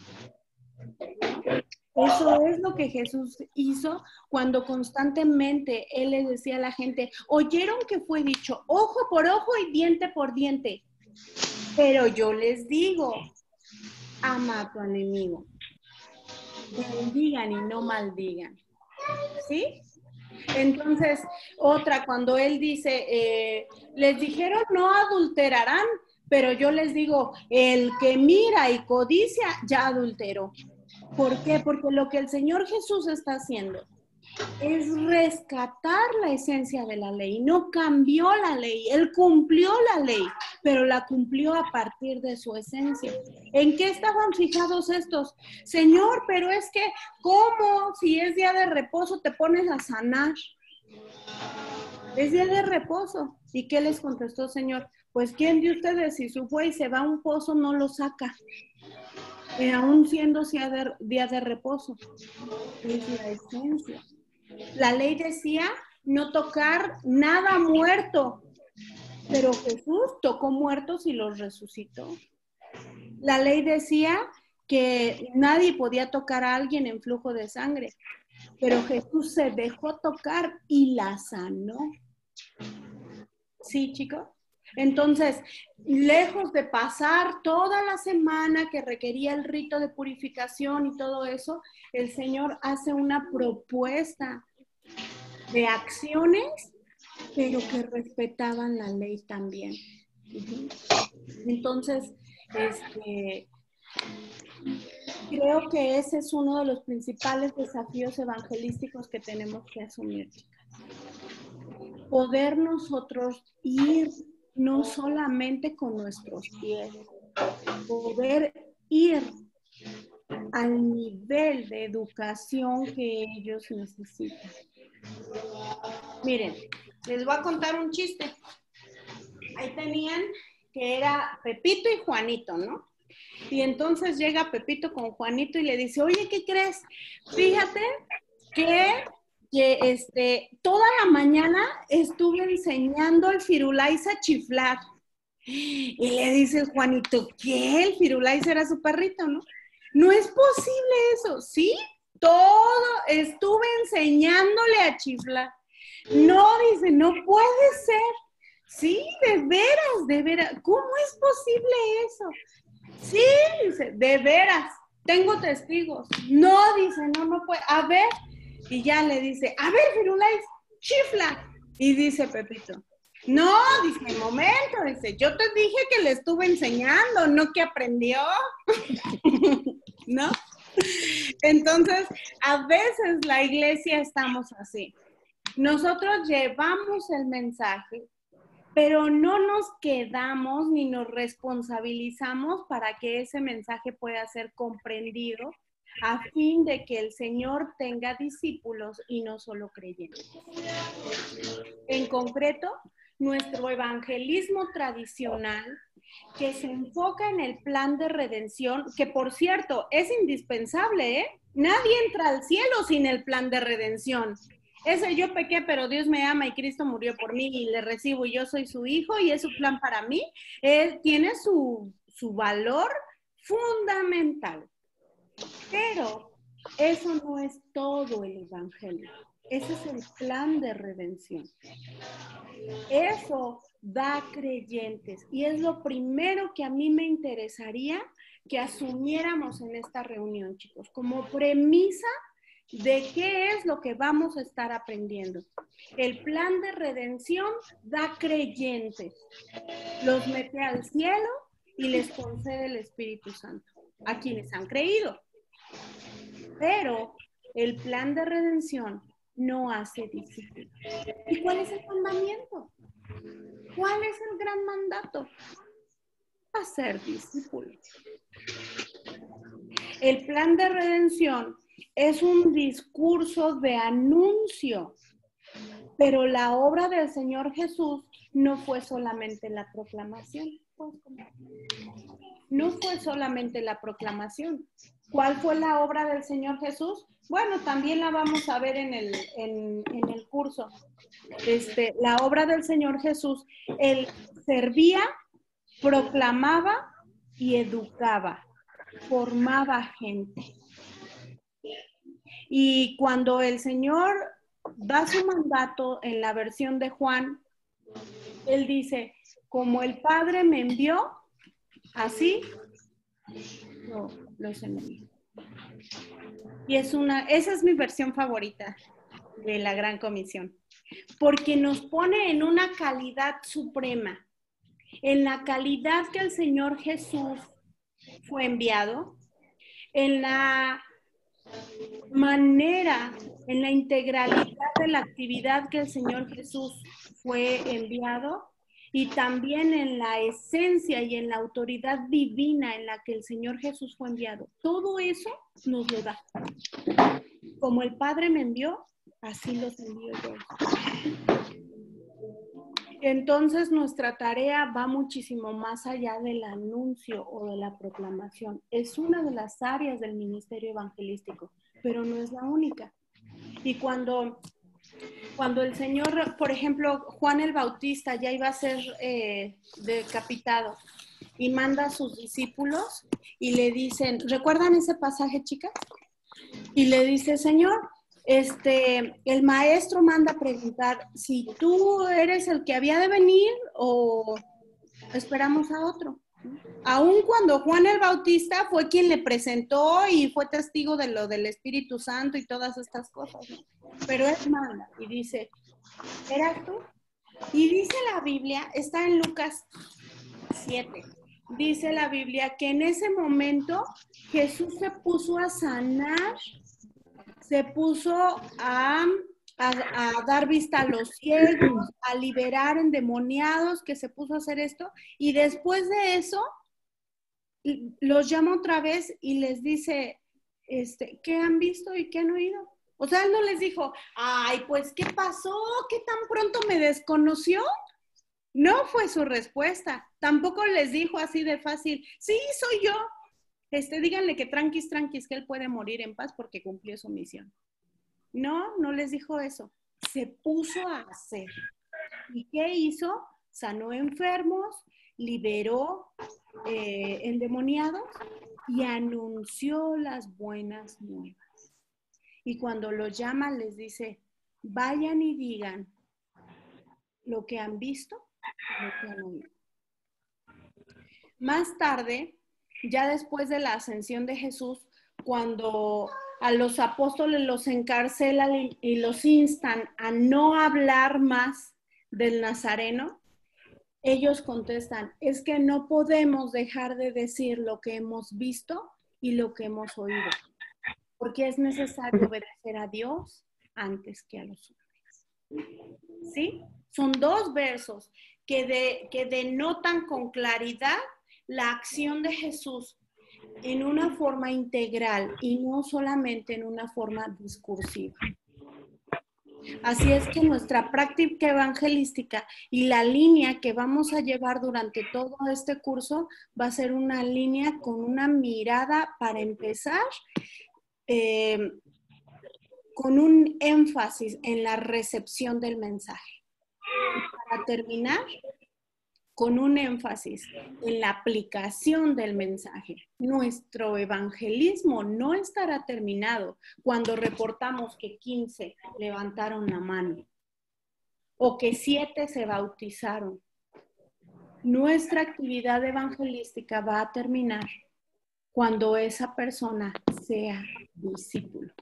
Eso es lo que Jesús hizo cuando constantemente Él le decía a la gente, oyeron que fue dicho, ojo por ojo y diente por diente, pero yo les digo, ama a tu enemigo. Bendigan y no maldigan. ¿Sí? Entonces, otra, cuando él dice, eh, les dijeron no adulterarán, pero yo les digo, el que mira y codicia ya adulteró. ¿Por qué? Porque lo que el Señor Jesús está haciendo es rescatar la esencia de la ley. No cambió la ley, Él cumplió la ley, pero la cumplió a partir de su esencia. ¿En qué estaban fijados estos? Señor, pero es que, ¿cómo? Si es día de reposo te pones a sanar. Es día de reposo. ¿Y qué les contestó el Señor? Pues, ¿quién de ustedes si su buey se va a un pozo no lo saca? Eh, aún siendo día de, día de reposo. Es la esencia. La ley decía no tocar nada muerto, pero Jesús tocó muertos y los resucitó. La ley decía que nadie podía tocar a alguien en flujo de sangre, pero Jesús se dejó tocar y la sanó. ¿Sí, chicos? Entonces, lejos de pasar toda la semana que requería el rito de purificación y todo eso, el Señor hace una propuesta de acciones, pero que respetaban la ley también. Entonces, este, creo que ese es uno de los principales desafíos evangelísticos que tenemos que asumir, chicas. Poder nosotros ir no solamente con nuestros pies, poder ir al nivel de educación que ellos necesitan. Miren, les voy a contar un chiste. Ahí tenían que era Pepito y Juanito, ¿no? Y entonces llega Pepito con Juanito y le dice, oye, ¿qué crees? Fíjate que, que este, toda la mañana estuve enseñando al Firulais a chiflar. Y le dice el Juanito, ¿qué? El Firulais era su perrito, ¿no? No es posible eso, ¿sí? Todo estuve enseñándole a chiflar. No, dice, no puede ser. Sí, de veras, de veras. ¿Cómo es posible eso? Sí, dice, de veras. Tengo testigos. No, dice, no, no puede. A ver. Y ya le dice, a ver, Firulais, chifla. Y dice Pepito, no, dice, momento, dice, yo te dije que le estuve enseñando, no que aprendió. ¿No? Entonces, a veces la iglesia estamos así. Nosotros llevamos el mensaje, pero no nos quedamos ni nos responsabilizamos para que ese mensaje pueda ser comprendido a fin de que el Señor tenga discípulos y no solo creyentes. En concreto, nuestro evangelismo tradicional, que se enfoca en el plan de redención, que por cierto es indispensable, ¿eh? Nadie entra al cielo sin el plan de redención. Ese yo pequé, pero Dios me ama y Cristo murió por mí y le recibo y yo soy su hijo y es su plan para mí. Él tiene su, su valor fundamental. Pero eso no es todo el evangelio. Ese es el plan de redención. Eso da creyentes y es lo primero que a mí me interesaría que asumiéramos en esta reunión, chicos, como premisa de qué es lo que vamos a estar aprendiendo. El plan de redención da creyentes, los mete al cielo y les concede el Espíritu Santo a quienes han creído. Pero el plan de redención no hace discípulos. ¿Y cuál es el mandamiento? ¿Cuál es el gran mandato? Hacer discípulos. El plan de redención es un discurso de anuncio, pero la obra del Señor Jesús no fue solamente la proclamación. No fue solamente la proclamación. ¿Cuál fue la obra del Señor Jesús? Bueno, también la vamos a ver en el, en, en el curso. Este, la obra del Señor Jesús, Él servía, proclamaba y educaba, formaba gente. Y cuando el Señor da su mandato en la versión de Juan, Él dice, como el Padre me envió, así lo, los envió. Y es una, esa es mi versión favorita de la Gran Comisión, porque nos pone en una calidad suprema, en la calidad que el Señor Jesús fue enviado, en la manera, en la integralidad de la actividad que el Señor Jesús fue enviado, y también en la esencia y en la autoridad divina en la que el Señor Jesús fue enviado. Todo eso nos lo da. Como el Padre me envió, así los envío yo. Entonces nuestra tarea va muchísimo más allá del anuncio o de la proclamación. Es una de las áreas del ministerio evangelístico, pero no es la única. Y cuando, cuando el Señor, por ejemplo, Juan el Bautista ya iba a ser eh, decapitado y manda a sus discípulos y le dicen, ¿recuerdan ese pasaje, chicas? Y le dice, Señor, este, el maestro manda a preguntar si tú eres el que había de venir o esperamos a otro. Aun cuando Juan el Bautista fue quien le presentó y fue testigo de lo del Espíritu Santo y todas estas cosas, ¿no? Pero él manda y dice, ¿eras tú? Y dice la Biblia, está en Lucas siete, dice la Biblia que en ese momento Jesús se puso a sanar, se puso a, a, a dar vista a los ciegos, a liberar endemoniados, que se puso a hacer esto, y después de eso los llama otra vez y les dice, este, ¿qué han visto y qué han oído? O sea, él no les dijo, ay, pues, ¿qué pasó? ¿Qué tan pronto me desconoció? No fue su respuesta. Tampoco les dijo así de fácil, sí, soy yo. Este, díganle que tranquis, tranquis, que él puede morir en paz porque cumplió su misión. No, no les dijo eso. Se puso a hacer. ¿Y qué hizo? Sanó enfermos, liberó eh, endemoniados y anunció las buenas nuevas. Y cuando los llama les dice, vayan y digan lo que han visto, lo que han oído. Más tarde, ya después de la ascensión de Jesús, cuando a los apóstoles los encarcelan y los instan a no hablar más del Nazareno, ellos contestan, es que no podemos dejar de decir lo que hemos visto y lo que hemos oído, porque es necesario obedecer a Dios antes que a los hombres. ¿Sí? Son dos versos que, de, que denotan con claridad la acción de Jesús en una forma integral y no solamente en una forma discursiva. Así es que nuestra práctica evangelística y la línea que vamos a llevar durante todo este curso va a ser una línea con una mirada, para empezar, eh, con un énfasis en la recepción del mensaje. Y para terminar, con un énfasis en la aplicación del mensaje. Nuestro evangelismo no estará terminado cuando reportamos que quince levantaron la mano o que siete se bautizaron. Nuestra actividad evangelística va a terminar cuando esa persona sea discípulo.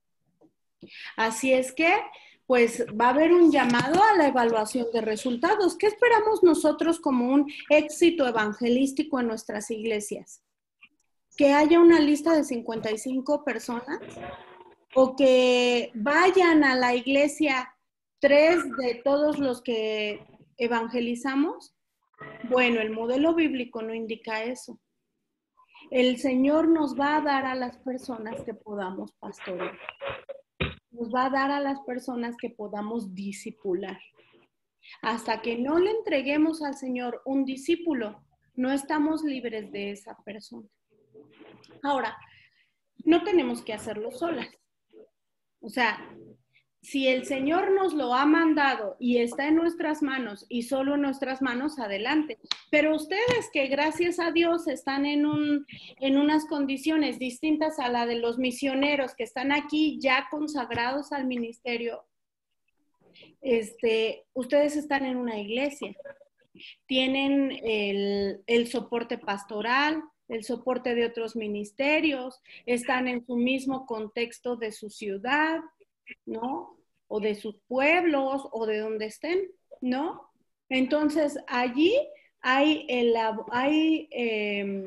Así es que, pues va a haber un llamado a la evaluación de resultados. ¿Qué esperamos nosotros como un éxito evangelístico en nuestras iglesias? ¿Que haya una lista de cincuenta y cinco personas? ¿O que vayan a la iglesia tres de todos los que evangelizamos? Bueno, el modelo bíblico no indica eso. El Señor nos va a dar a las personas que podamos pastorear. Nos va a dar a las personas que podamos discipular. Hasta que no le entreguemos al Señor un discípulo, no estamos libres de esa persona. Ahora, no tenemos que hacerlo solas. O sea, si el Señor nos lo ha mandado y está en nuestras manos y solo en nuestras manos, adelante. Pero ustedes que gracias a Dios están en, un, en unas condiciones distintas a la de los misioneros que están aquí ya consagrados al ministerio, este, ustedes están en una iglesia. Tienen el, el soporte pastoral, el soporte de otros ministerios, están en su mismo contexto de su ciudad, ¿no? O de sus pueblos, o de donde estén, ¿no? Entonces, allí hay, el, hay eh,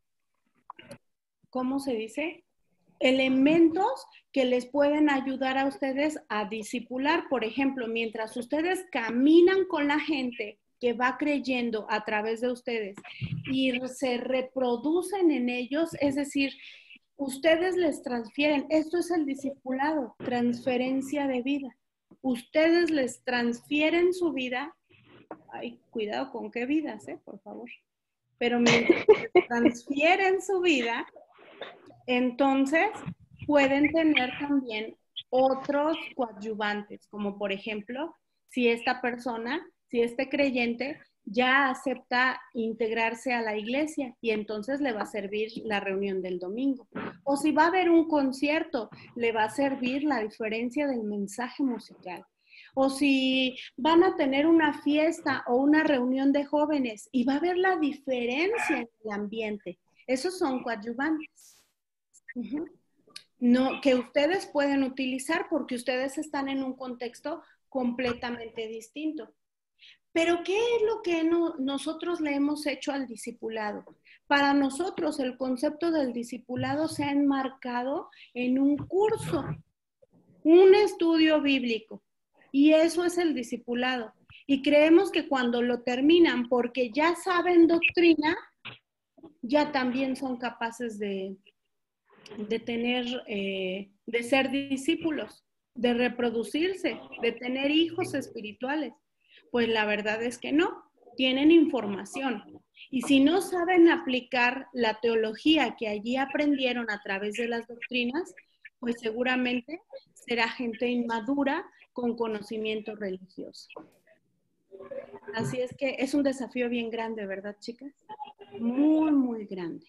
¿cómo se dice? Elementos que les pueden ayudar a ustedes a discipular. Por ejemplo, mientras ustedes caminan con la gente que va creyendo a través de ustedes y se reproducen en ellos, es decir, ustedes les transfieren, esto es el discipulado, transferencia de vida. Ustedes les transfieren su vida, ay, cuidado con qué vidas, eh, por favor. Pero mientras les transfieren su vida, entonces pueden tener también otros coadyuvantes, como por ejemplo, si esta persona, si este creyente ya acepta integrarse a la iglesia y entonces le va a servir la reunión del domingo. O si va a haber un concierto, le va a servir la diferencia del mensaje musical. O si van a tener una fiesta o una reunión de jóvenes y va a ver la diferencia en el ambiente. Esos son coadyuvantes. Uh-huh. No, que ustedes pueden utilizar porque ustedes están en un contexto completamente distinto. Pero ¿qué es lo que no, nosotros le hemos hecho al discipulado? Para nosotros el concepto del discipulado se ha enmarcado en un curso, un estudio bíblico. Y eso es el discipulado. Y creemos que cuando lo terminan, porque ya saben doctrina, ya también son capaces de, de tener, eh, de ser discípulos, de reproducirse, de tener hijos espirituales. Pues la verdad es que no, tienen información. Y si no saben aplicar la teología que allí aprendieron a través de las doctrinas, pues seguramente será gente inmadura con conocimiento religioso. Así es que es un desafío bien grande, ¿verdad, chicas? Muy, muy grande.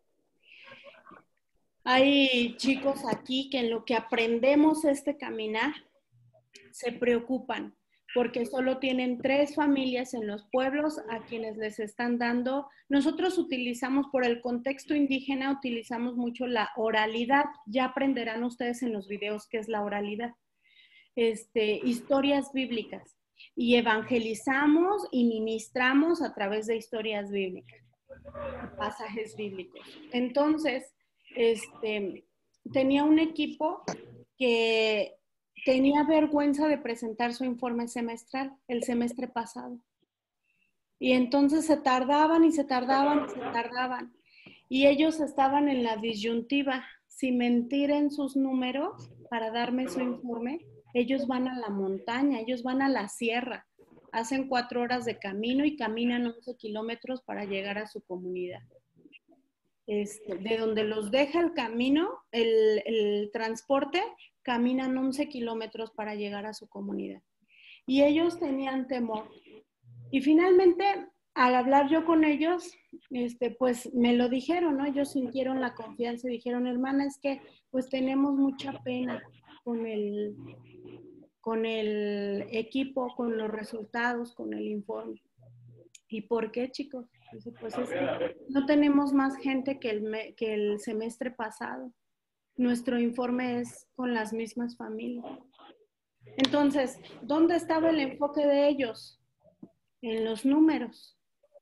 Hay chicos aquí que en lo que aprendemos este caminar se preocupan porque solo tienen tres familias en los pueblos a quienes les están dando. Nosotros utilizamos, por el contexto indígena, utilizamos mucho la oralidad. Ya aprenderán ustedes en los videos qué es la oralidad. Este, historias bíblicas. Y evangelizamos y ministramos a través de historias bíblicas, pasajes bíblicos. Entonces, este, tenía un equipo que tenía vergüenza de presentar su informe semestral el semestre pasado. Y entonces se tardaban y se tardaban y se tardaban. Y ellos estaban en la disyuntiva, si mentir en sus números para darme su informe. Ellos van a la montaña, ellos van a la sierra, hacen cuatro horas de camino y caminan once kilómetros para llegar a su comunidad. Este, de donde los deja el camino, el, el transporte, caminan once kilómetros para llegar a su comunidad. Y ellos tenían temor. Y finalmente, al hablar yo con ellos, este, pues me lo dijeron, ¿no? Ellos sintieron la confianza y dijeron, hermana, es que pues tenemos mucha pena con el, con el equipo, con los resultados, con el informe. ¿Y por qué, chicos? Dice, pues es que no tenemos más gente que el, me, que el semestre pasado. Nuestro informe es con las mismas familias. Entonces, ¿dónde estaba el enfoque de ellos? En los números.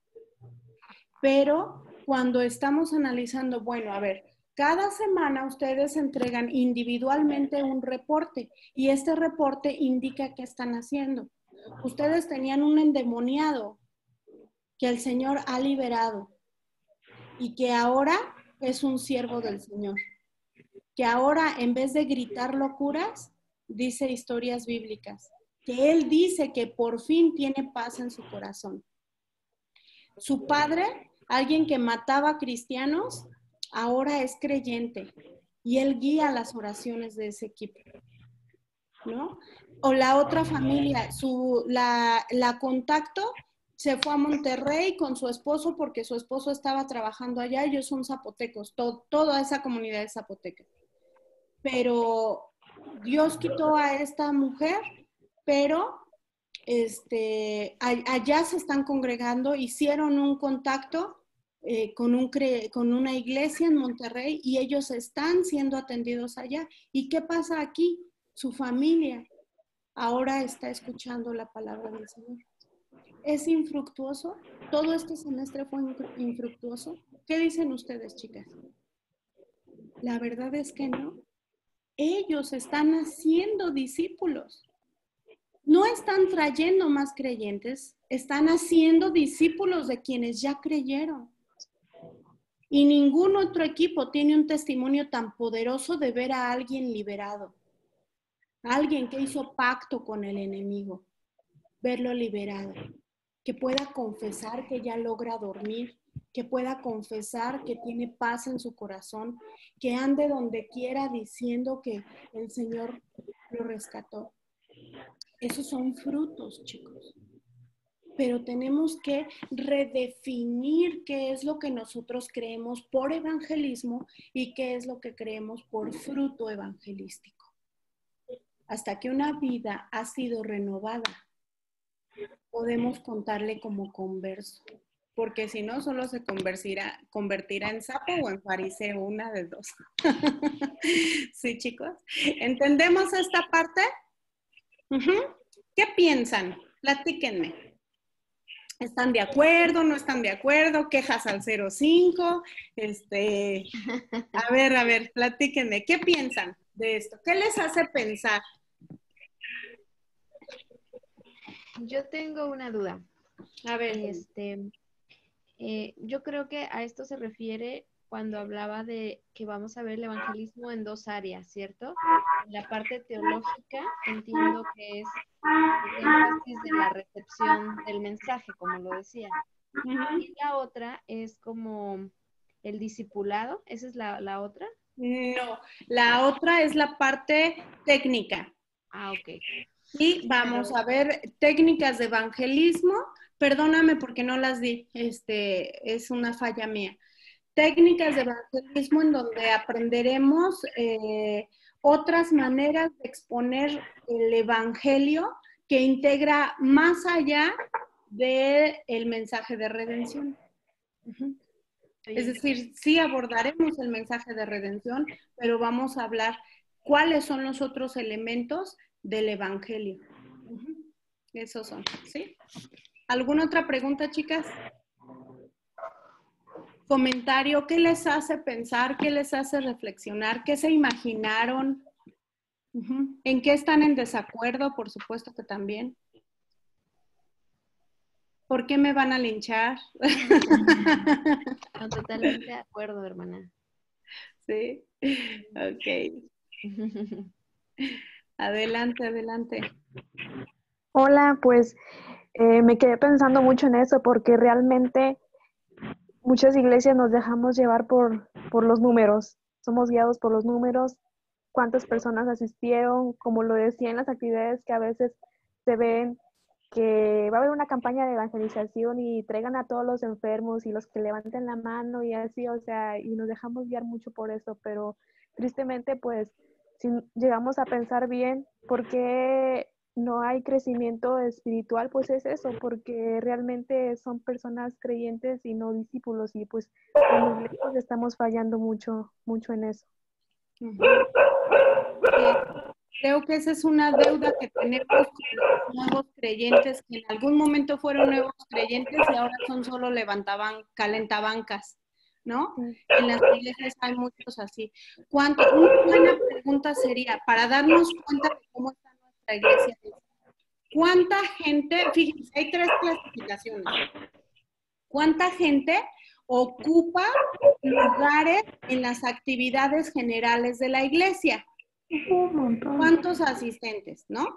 Pero cuando estamos analizando, bueno, a ver, cada semana ustedes entregan individualmente un reporte y este reporte indica qué están haciendo. Ustedes tenían un endemoniado que el Señor ha liberado y que ahora es un siervo del Señor. Que ahora en vez de gritar locuras, dice historias bíblicas. Que él dice que por fin tiene paz en su corazón. Su padre, alguien que mataba cristianos, ahora es creyente y él guía las oraciones de ese equipo, ¿no? O la otra familia, su, la, la contacto se fue a Monterrey con su esposo porque su esposo estaba trabajando allá, ellos son zapotecos, to, toda esa comunidad es zapoteca. Pero Dios quitó a esta mujer, pero este, allá se están congregando, hicieron un contacto eh, con, un cre con una iglesia en Monterrey y ellos están siendo atendidos allá. ¿Y qué pasa aquí? Su familia ahora está escuchando la palabra del Señor. ¿Es infructuoso? ¿Todo este semestre fue infructuoso? ¿Qué dicen ustedes, chicas? La verdad es que no. Ellos están haciendo discípulos. No están trayendo más creyentes, están haciendo discípulos de quienes ya creyeron. Y ningún otro equipo tiene un testimonio tan poderoso de ver a alguien liberado. Alguien que hizo pacto con el enemigo, verlo liberado, que pueda confesar que ya logra dormir, que pueda confesar que tiene paz en su corazón, que ande donde quiera diciendo que el Señor lo rescató. Esos son frutos, chicos. Pero tenemos que redefinir qué es lo que nosotros creemos por evangelismo y qué es lo que creemos por fruto evangelístico. Hasta que una vida ha sido renovada, podemos contarle como converso. Porque si no, solo se convertirá, convertirá en sapo o en fariseo, una de dos. ¿Sí, chicos? ¿Entendemos esta parte? Uh-huh. ¿Qué piensan? Platíquenme. ¿Están de acuerdo? ¿No están de acuerdo? ¿Quejas al cero cinco? Este, a ver, a ver, platíquenme. ¿Qué piensan de esto? ¿Qué les hace pensar? Yo tengo una duda. A ver. Este, eh, yo creo que a esto se refiere cuando hablaba de que vamos a ver el evangelismo en dos áreas, ¿cierto? En la parte teológica entiendo que es el énfasis de la recepción del mensaje, como lo decía. Uh-huh. Y la otra es como el discipulado, ¿esa es la, la otra? No, la otra es la parte técnica. Ah, ok. Y vamos a ver técnicas de evangelismo. Perdóname porque no las di, este, es una falla mía. Técnicas de evangelismo en donde aprenderemos eh, otras maneras de exponer el evangelio que integra más allá del mensaje de redención. Uh-huh. Es decir, sí abordaremos el mensaje de redención, pero vamos a hablar cuáles son los otros elementos del evangelio. Uh-huh. Esos son, ¿sí? ¿Alguna otra pregunta, chicas? Comentario, ¿qué les hace pensar? ¿Qué les hace reflexionar? ¿Qué se imaginaron? Uh-huh. ¿En qué están en desacuerdo? Por supuesto que también. ¿Por qué me van a linchar? No, totalmente de acuerdo, hermana. Sí, ok. Adelante, adelante. Hola, pues eh, me quedé pensando mucho en eso porque realmente muchas iglesias nos dejamos llevar por, por los números. Somos guiados por los números, cuántas personas asistieron, como lo decía en las actividades que a veces se ven que va a haber una campaña de evangelización y traigan a todos los enfermos y los que levanten la mano y así, o sea, y nos dejamos guiar mucho por eso, pero tristemente, pues, si llegamos a pensar bien, ¿por qué no hay crecimiento espiritual? Pues es eso, porque realmente son personas creyentes y no discípulos y pues como iglesias estamos fallando mucho, mucho en eso. Uh-huh. Sí. Creo que esa es una deuda que tenemos con los nuevos creyentes, que en algún momento fueron nuevos creyentes y ahora son solo levantaban, calentabancas, ¿no? En las iglesias hay muchos así. ¿Cuánto? Una buena pregunta sería, para darnos cuenta de cómo está nuestra iglesia, ¿cuánta gente, fíjense, hay tres clasificaciones, cuánta gente ocupa lugares en las actividades generales de la iglesia? ¿Cuántos asistentes, no?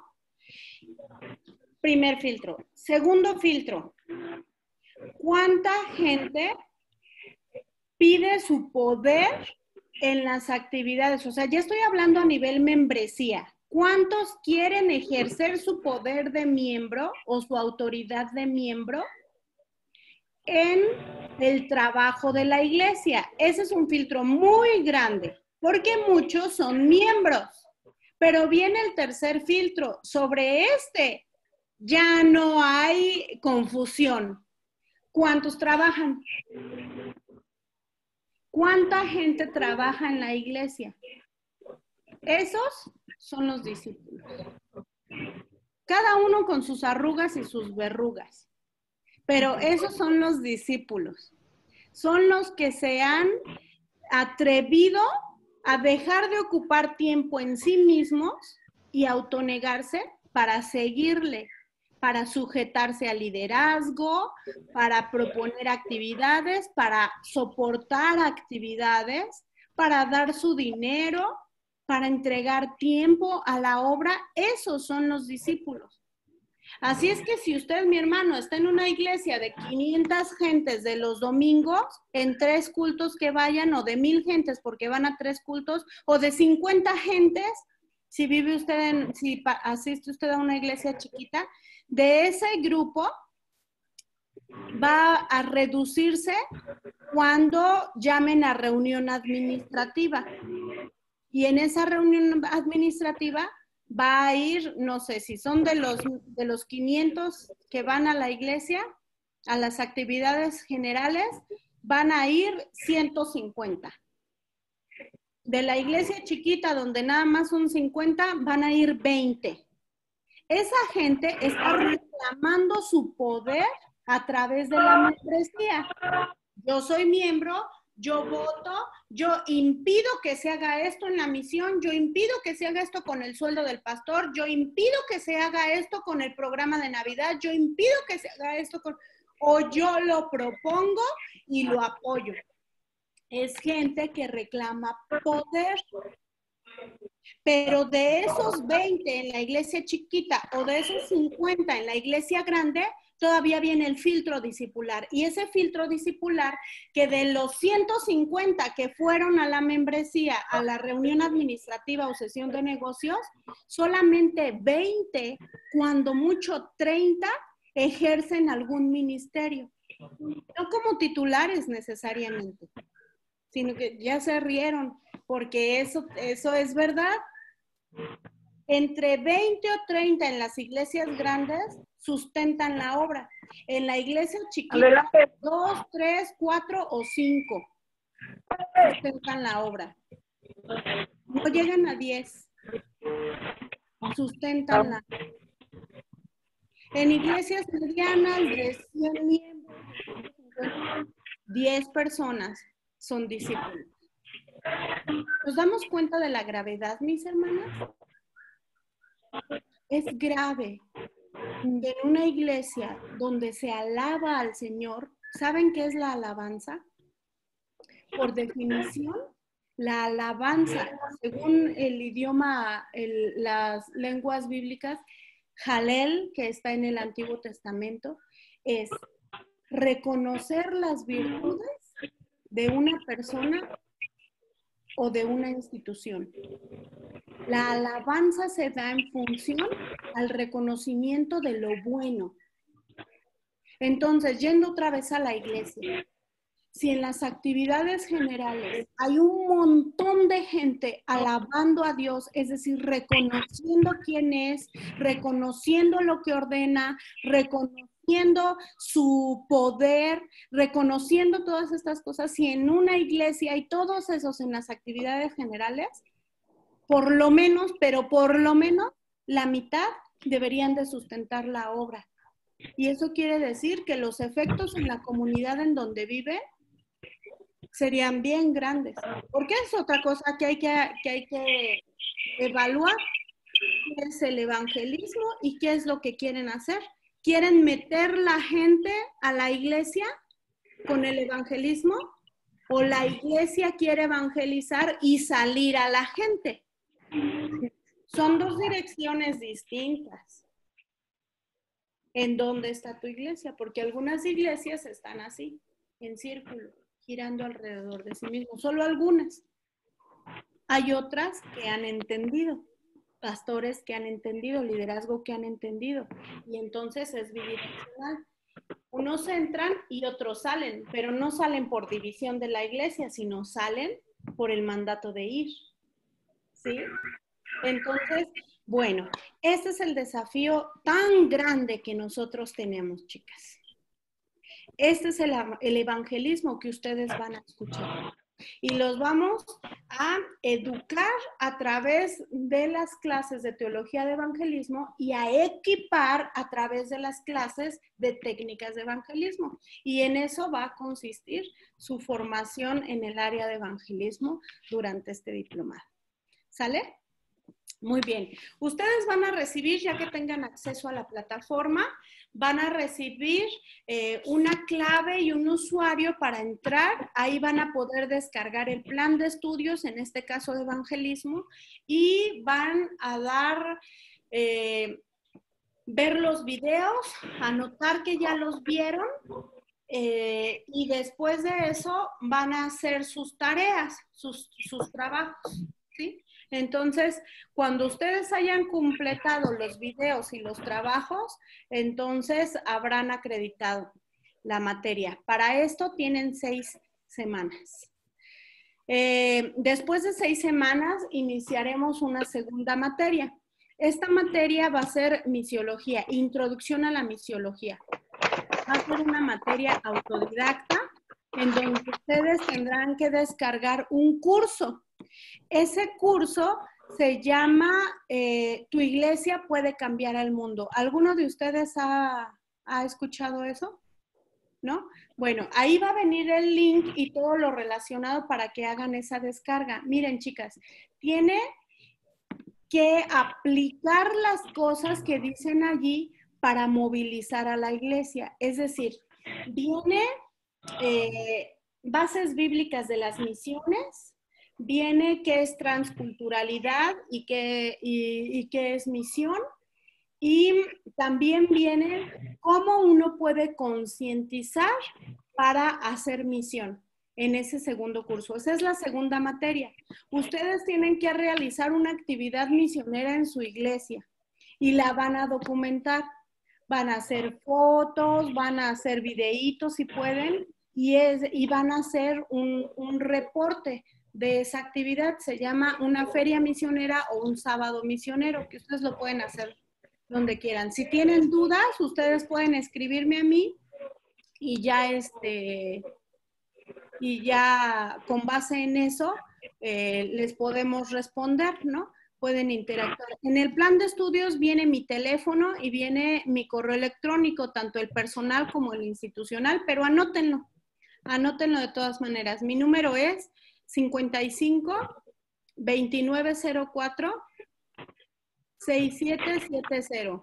Primer filtro. Segundo filtro. ¿Cuánta gente pide su poder en las actividades, o sea, ya estoy hablando a nivel membresía. ¿Cuántos quieren ejercer su poder de miembro o su autoridad de miembro en el trabajo de la iglesia? Ese es un filtro muy grande, porque muchos son miembros. Pero viene el tercer filtro. Sobre este ya no hay confusión. ¿Cuántos trabajan? ¿Cuánta gente trabaja en la iglesia? Esos son los discípulos. Cada uno con sus arrugas y sus verrugas. Pero esos son los discípulos. Son los que se han atrevido a dejar de ocupar tiempo en sí mismos y autonegarse para seguirle, para sujetarse al liderazgo, para proponer actividades, para soportar actividades, para dar su dinero, para entregar tiempo a la obra. Esos son los discípulos. Así es que si usted, mi hermano, está en una iglesia de quinientas gentes de los domingos, en tres cultos que vayan, o de mil gentes porque van a tres cultos, o de cincuenta gentes, si vive usted en, si asiste usted a una iglesia chiquita, de ese grupo va a reducirse cuando llamen a reunión administrativa. Y en esa reunión administrativa va a ir, no sé, si son de los, de los quinientos que van a la iglesia, a las actividades generales, van a ir ciento cincuenta. De la iglesia chiquita, donde nada más son cincuenta, van a ir veinte. Esa gente está reclamando su poder a través de la membresía. Yo soy miembro, yo voto, yo impido que se haga esto en la misión, yo impido que se haga esto con el sueldo del pastor, yo impido que se haga esto con el programa de Navidad, yo impido que se haga esto con... o yo lo propongo y lo apoyo. Es gente que reclama poder. Pero de esos veinte en la iglesia chiquita o de esos cincuenta en la iglesia grande, todavía viene el filtro discipular. Y ese filtro discipular, que de los ciento cincuenta que fueron a la membresía, a la reunión administrativa o sesión de negocios, solamente veinte, cuando mucho treinta, ejercen algún ministerio. No como titulares necesariamente, sino que ya se rieron, porque eso, eso es verdad. Entre veinte o treinta en las iglesias grandes sustentan la obra. En la iglesia chiquita, dos, tres, cuatro o cinco sustentan la obra. No llegan a diez. Sustentan la obra. En iglesias medianas de cien miembros, diez personas son discípulos. ¿Nos damos cuenta de la gravedad, mis hermanas? Es grave en una iglesia donde se alaba al Señor. ¿Saben qué es la alabanza? Por definición, la alabanza, según el idioma, el, las lenguas bíblicas, Jalel, que está en el Antiguo Testamento, es reconocer las virtudes de una persona o de una institución. La alabanza se da en función al reconocimiento de lo bueno. Entonces, yendo otra vez a la iglesia, si en las actividades generales hay un montón de gente alabando a Dios, es decir, reconociendo quién es, reconociendo lo que ordena, reconociendo su poder, reconociendo todas estas cosas, si en una iglesia hay todos esos en las actividades generales, por lo menos, pero por lo menos, la mitad deberían de sustentar la obra. Y eso quiere decir que los efectos en la comunidad en donde vive serían bien grandes. Porque es otra cosa que hay que, que, hay que evaluar. ¿Qué es el evangelismo y qué es lo que quieren hacer? ¿Quieren meter la gente a la iglesia con el evangelismo? ¿O la iglesia quiere evangelizar y salir a la gente? Son dos direcciones distintas. ¿En dónde está tu iglesia? Porque algunas iglesias están así, en círculo, girando alrededor de sí mismos. Solo algunas. Hay otras que han entendido, pastores que han entendido, liderazgo que han entendido, y entonces es bidireccional. Unos entran y otros salen, pero no salen por división de la iglesia, sino salen por el mandato de ir, ¿sí? Entonces, bueno, este es el desafío tan grande que nosotros tenemos, chicas. Este es el, el evangelismo que ustedes van a escuchar. Y los vamos a educar a través de las clases de teología de evangelismo y a equipar a través de las clases de técnicas de evangelismo. Y en eso va a consistir su formación en el área de evangelismo durante este diplomado. ¿Sale? Muy bien. Ustedes van a recibir, ya que tengan acceso a la plataforma, van a recibir eh, una clave y un usuario para entrar. Ahí van a poder descargar el plan de estudios, en este caso de evangelismo, y van a dar, eh, ver los videos, anotar que ya los vieron, eh, y después de eso van a hacer sus tareas, sus, sus trabajos, ¿sí? Entonces, cuando ustedes hayan completado los videos y los trabajos, entonces habrán acreditado la materia. Para esto tienen seis semanas. Eh, después de seis semanas iniciaremos una segunda materia. Esta materia va a ser misiología, introducción a la misiología. Va a ser una materia autodidacta en donde ustedes tendrán que descargar un curso. Ese curso se llama eh, Tu iglesia puede cambiar al mundo. ¿Alguno de ustedes ha, ha escuchado eso? ¿No? Bueno, ahí va a venir el link y todo lo relacionado para que hagan esa descarga. Miren, chicas, tiene que aplicar las cosas que dicen allí para movilizar a la iglesia. Es decir, viene eh, bases bíblicas de las misiones, viene qué es transculturalidad y qué, y, y qué es misión, y también viene cómo uno puede concientizar para hacer misión en ese segundo curso. Esa es la segunda materia. Ustedes tienen que realizar una actividad misionera en su iglesia y la van a documentar. Van a hacer fotos, van a hacer videitos si pueden, y, es, y van a hacer un, un reporte de esa actividad. Se llama una feria misionera o un sábado misionero, que ustedes lo pueden hacer donde quieran. Si tienen dudas, ustedes pueden escribirme a mí y ya, este, y ya con base en eso eh, les podemos responder, ¿no? Pueden interactuar. En el plan de estudios viene mi teléfono y viene mi correo electrónico, tanto el personal como el institucional, pero anótenlo, anótenlo de todas maneras. Mi número es cincuenta y cinco, veintinueve cero cuatro, sesenta y siete setenta.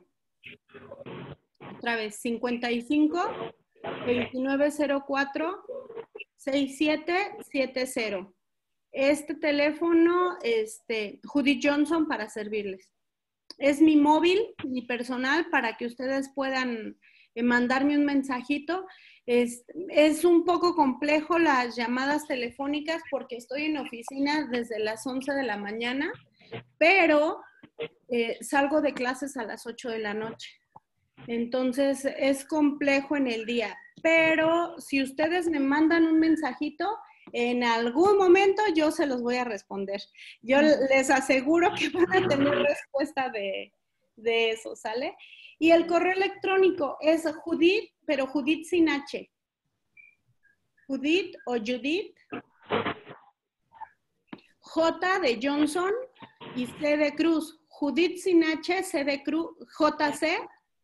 Otra vez, cincuenta y cinco, veintinueve cero cuatro, sesenta y siete setenta. Este teléfono, este, Judy Johnson, para servirles. Es mi móvil, mi personal, para que ustedes puedan eh, mandarme un mensajito. Es, es un poco complejo las llamadas telefónicas porque estoy en oficina desde las once de la mañana, pero eh, salgo de clases a las ocho de la noche. Entonces es complejo en el día, pero si ustedes me mandan un mensajito, en algún momento yo se los voy a responder. Yo les aseguro que van a tener respuesta de, de eso, ¿sale? Y el correo electrónico es Judith, pero Judith sin H. Judith o Judith. J de Johnson y C de Cruz. Judith sin H, C de Cruz, J C.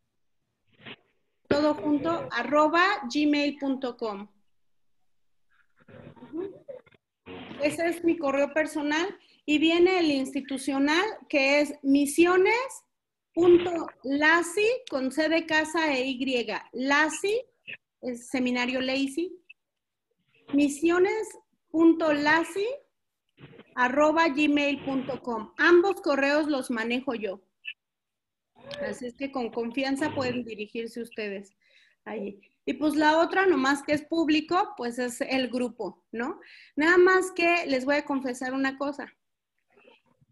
Todo junto, arroba gmail punto com. Ese es mi correo personal y viene el institucional que es misiones.lasi con C de casa e Y. Lasi, es seminario Lazy. Misiones.lasi arroba gmail punto com. Ambos correos los manejo yo. Así es que con confianza pueden dirigirse ustedes allí. Y pues la otra, nomás que es público, pues es el grupo, ¿no? Nada más que les voy a confesar una cosa.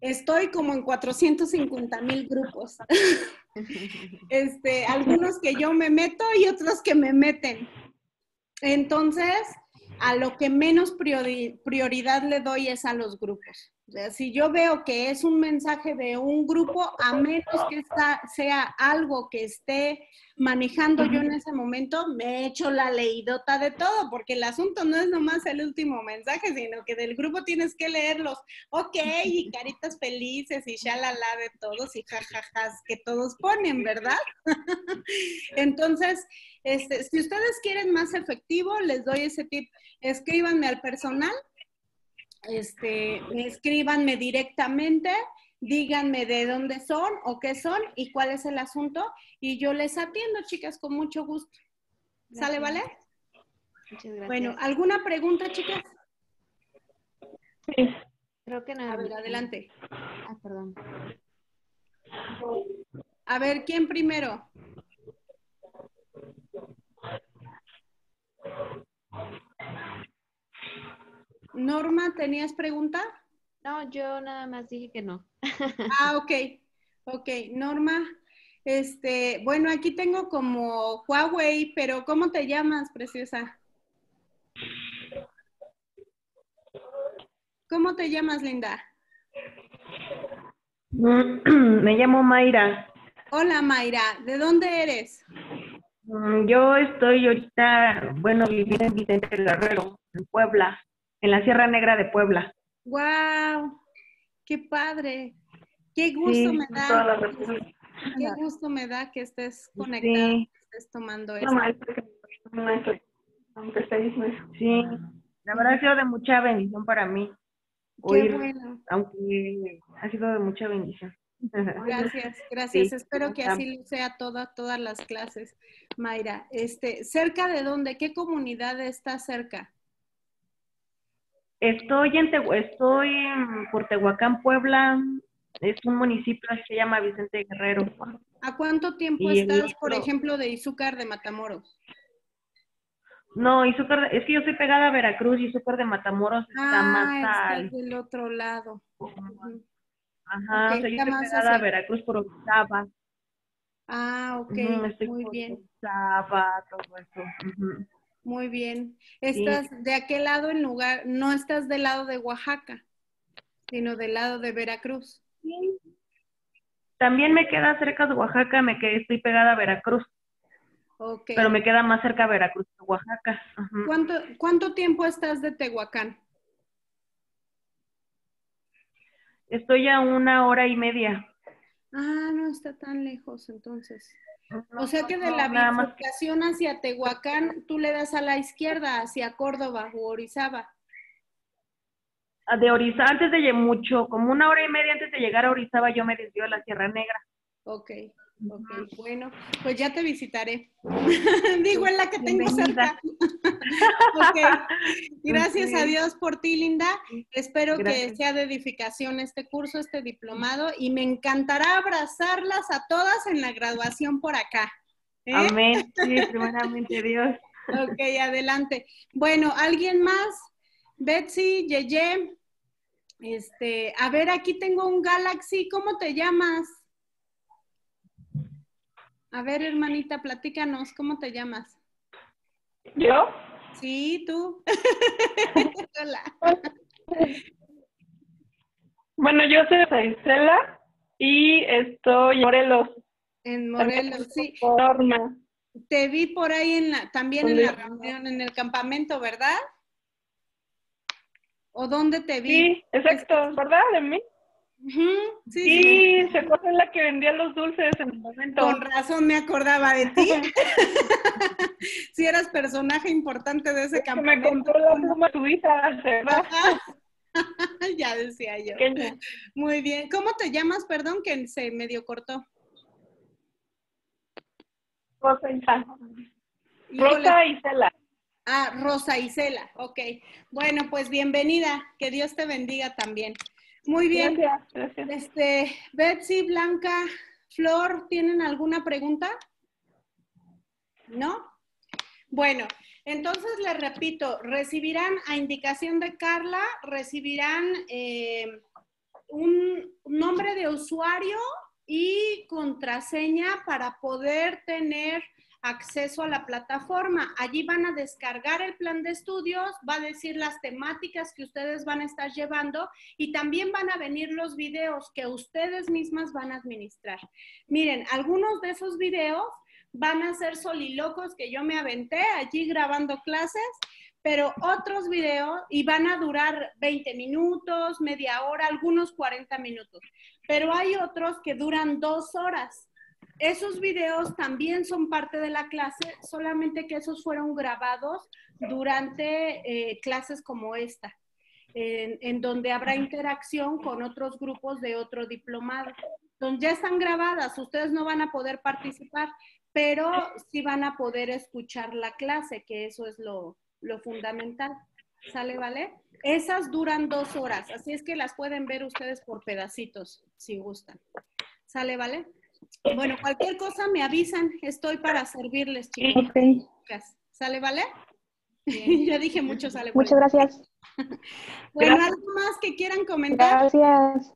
Estoy como en cuatrocientos cincuenta mil grupos. Este, algunos que yo me meto y otros que me meten. Entonces, a lo que menos priori- prioridad le doy es a los grupos. O sea, si yo veo que es un mensaje de un grupo, a menos que esta sea algo que esté manejando yo en ese momento, me echo la leidota de todo, porque el asunto no es nomás el último mensaje, sino que del grupo tienes que leerlos. Ok, y caritas felices y shalala de todos y jajajas que todos ponen, ¿verdad? Entonces, este, si ustedes quieren más efectivo, les doy ese tip. Escríbanme al personal, este, escríbanme directamente, díganme de dónde son o qué son y cuál es el asunto y yo les atiendo, chicas, con mucho gusto. ¿Sale, vale? Muchas gracias. Bueno, ¿alguna pregunta, chicas? Sí. Creo que no. A ver, adelante. Ah, perdón. A ver, ¿quién primero? Norma, ¿tenías pregunta? No, yo nada más dije que no. Ah, ok. Ok, Norma. Este, bueno, aquí tengo como Huawei, pero ¿cómo te llamas, preciosa? ¿Cómo te llamas, linda? Me llamo Mayra. Hola, Mayra. ¿De dónde eres? Mm, Yo estoy ahorita, bueno, viviendo en Vicente Guerrero, en Puebla, en la Sierra Negra de Puebla. ¡Wow! ¡Qué padre! ¡Qué gusto Sí, me en toda da! la República. ¡Qué gusto me da que estés conectada, Sí, que estés tomando No, esto! maestra, que no, maestra, aunque seis meses. sí. La verdad ha sido de mucha bendición para mí ¡Qué oír, bueno! aunque ha sido de mucha bendición. Gracias, gracias. Sí, Espero que acá. así lo sea toda, todas las clases, Mayra. Este, ¿cerca de dónde? ¿Qué comunidad está cerca? Estoy en Tehue- estoy en- por Tehuacán, Puebla. Es un municipio que se llama Vicente Guerrero. ¿A cuánto tiempo Y el estás, por otro, ejemplo, de Izúcar de Matamoros? no, Izúcar, es que yo estoy pegada a Veracruz y Izúcar de Matamoros está más Ah, estás al... del otro lado. Ujú. Ok, Ajá, o sea, yo está estoy más pegada a hacia... Veracruz por Orizaba. Ah, ok, Ujú, estoy muy por bien, Orizaba, todo eso. Ujú, muy bien. sí. Estás de aquel lado en lugar, no estás del lado de Oaxaca, sino del lado de Veracruz. Sí. También me queda cerca de Oaxaca, me quedé, estoy pegada a Veracruz, Ok. pero me queda más cerca Veracruz que Oaxaca. Ujú. ¿Cuánto, cuánto tiempo estás de Tehuacán? Estoy a una hora y media. Ah, no está tan lejos entonces. No, O sea que de no, la nada más. bifurcación hacia Tehuacán, tú le das a la izquierda, hacia Córdoba o Orizaba. De Orizaba, antes de lle- mucho, como una hora y media antes de llegar a Orizaba, yo me desvío a la Sierra Negra. Ok, ok, bueno, pues ya te visitaré. Digo, en la que tengo Bienvenida. cerca. Ok, gracias Sí, a Dios por ti, Linda. Espero gracias. que sea de edificación este curso, este diplomado, y me encantará abrazarlas a todas en la graduación por acá. ¿Eh? Amén. Sí, primeramente Dios. Ok, adelante. Bueno, ¿alguien más? Betsy, Yeye. Este, a ver, aquí tengo un Galaxy. ¿Cómo te llamas? A ver, hermanita, platícanos, ¿cómo te llamas? ¿Yo? Sí, tú. Hola. Bueno, yo soy Isela y estoy en Morelos. En Morelos, sí. Norma. Te vi por ahí en la, también en la reunión, en el campamento, ¿verdad? ¿O dónde te vi? Sí, exacto, ¿verdad? ¿De mí? Uh-huh. Sí, sí. Sí, se acuerda en la que vendía los dulces en el momento. Con razón me acordaba de ti. Si eras personaje importante de ese Es que campamento. me compró la pluma tu hija, ¿verdad? Ya decía yo. Pequeña. Muy bien. ¿Cómo te llamas? Perdón, que se medio cortó. Rosa Isela. Híjole. Rosa Isela. Ah, Rosa Isela. Ok. Bueno, pues bienvenida. Que Dios te bendiga también. Muy bien. Gracias, gracias. Este, Betsy, Blanca, Flor, ¿tienen alguna pregunta? ¿No? Bueno, entonces les repito, recibirán a indicación de Carla, recibirán eh, un nombre de usuario y contraseña para poder tener acceso a la plataforma. Allí van a descargar el plan de estudios, va a decir las temáticas que ustedes van a estar llevando y también van a venir los videos que ustedes mismas van a administrar. Miren, algunos de esos videos van a ser solilocos que yo me aventé allí grabando clases, pero otros videos y van a durar veinte minutos, media hora, algunos cuarenta minutos, pero hay otros que duran dos horas. Esos videos también son parte de la clase, solamente que esos fueron grabados durante eh, clases como esta, en, en donde habrá interacción con otros grupos de otro diplomado. Entonces ya están grabadas, ustedes no van a poder participar, pero sí van a poder escuchar la clase, que eso es lo, lo fundamental. ¿Sale, vale? Esas duran dos horas, así es que las pueden ver ustedes por pedacitos, si gustan. ¿Sale, vale? Bueno, cualquier cosa me avisan, estoy para servirles, chicos. Ok. ¿Sale, vale? Ya dije mucho, sale. Muchas vale. gracias. Bueno, ¿algo más que quieran comentar? Gracias.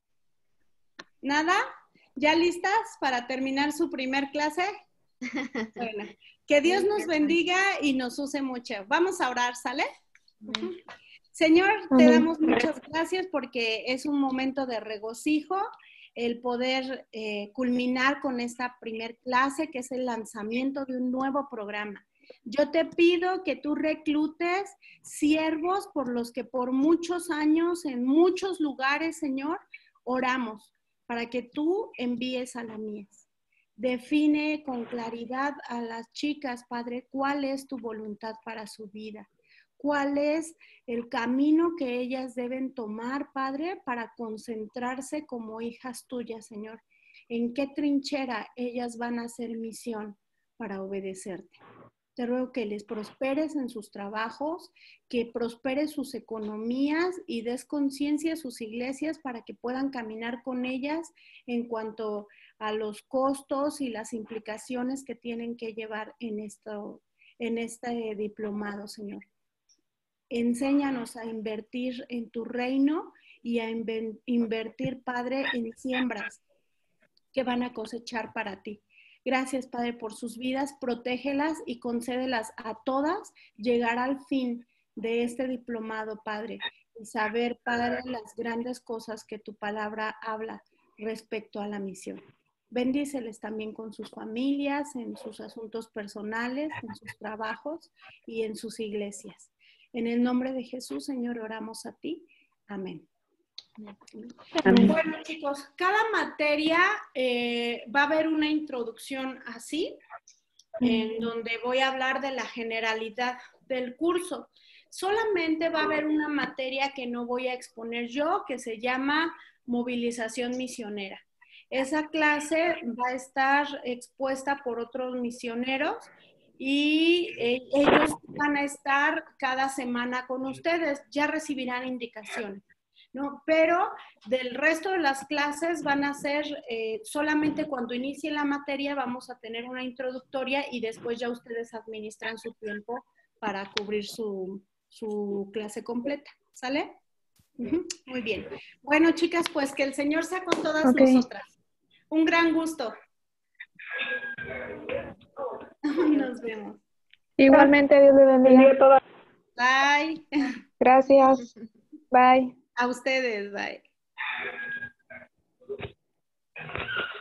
¿Nada? ¿Ya listas para terminar su primer clase? Bueno, que Dios nos bendiga y nos use mucho. Vamos a orar, ¿sale? Uh-huh. Señor, te Amén. damos muchas gracias porque es un momento de regocijo el poder eh, culminar con esta primer clase, que es el lanzamiento de un nuevo programa. Yo te pido que tú reclutes siervos por los que por muchos años, en muchos lugares, Señor, oramos, para que tú envíes a la mies. Define con claridad a las chicas, Padre, cuál es tu voluntad para su vida. ¿Cuál es el camino que ellas deben tomar, Padre, para concentrarse como hijas tuyas, Señor? ¿En qué trinchera ellas van a hacer misión para obedecerte? Te ruego que les prosperes en sus trabajos, que prosperes sus economías y des conciencia a sus iglesias para que puedan caminar con ellas en cuanto a los costos y las implicaciones que tienen que llevar en, esto, en este diplomado, Señor. Enséñanos a invertir en tu reino y a invertir, Padre, en siembras que van a cosechar para ti. Gracias, Padre, por sus vidas. Protégelas y concédelas a todas llegar al fin de este diplomado, Padre, y saber, Padre, las grandes cosas que tu palabra habla respecto a la misión. Bendíceles también con sus familias, en sus asuntos personales, en sus trabajos y en sus iglesias. En el nombre de Jesús, Señor, oramos a ti. Amén. Amén. Bueno, chicos, cada materia eh, va a haber una introducción así, en donde voy a hablar de la generalidad del curso. Solamente va a haber una materia que no voy a exponer yo, que se llama movilización misionera. Esa clase va a estar expuesta por otros misioneros y eh, ellos van a estar cada semana con ustedes, ya recibirán indicaciones, ¿no? Pero del resto de las clases van a ser eh, solamente cuando inicie la materia vamos a tener una introductoria y después ya ustedes administran su tiempo para cubrir su, su clase completa, ¿sale? Uh-huh. Muy bien. Bueno, chicas, pues que el Señor sea con todas okay. nosotras. Un gran gusto. Nos vemos. Igualmente, Dios le bendiga. Bye. Gracias. Bye. A ustedes, bye.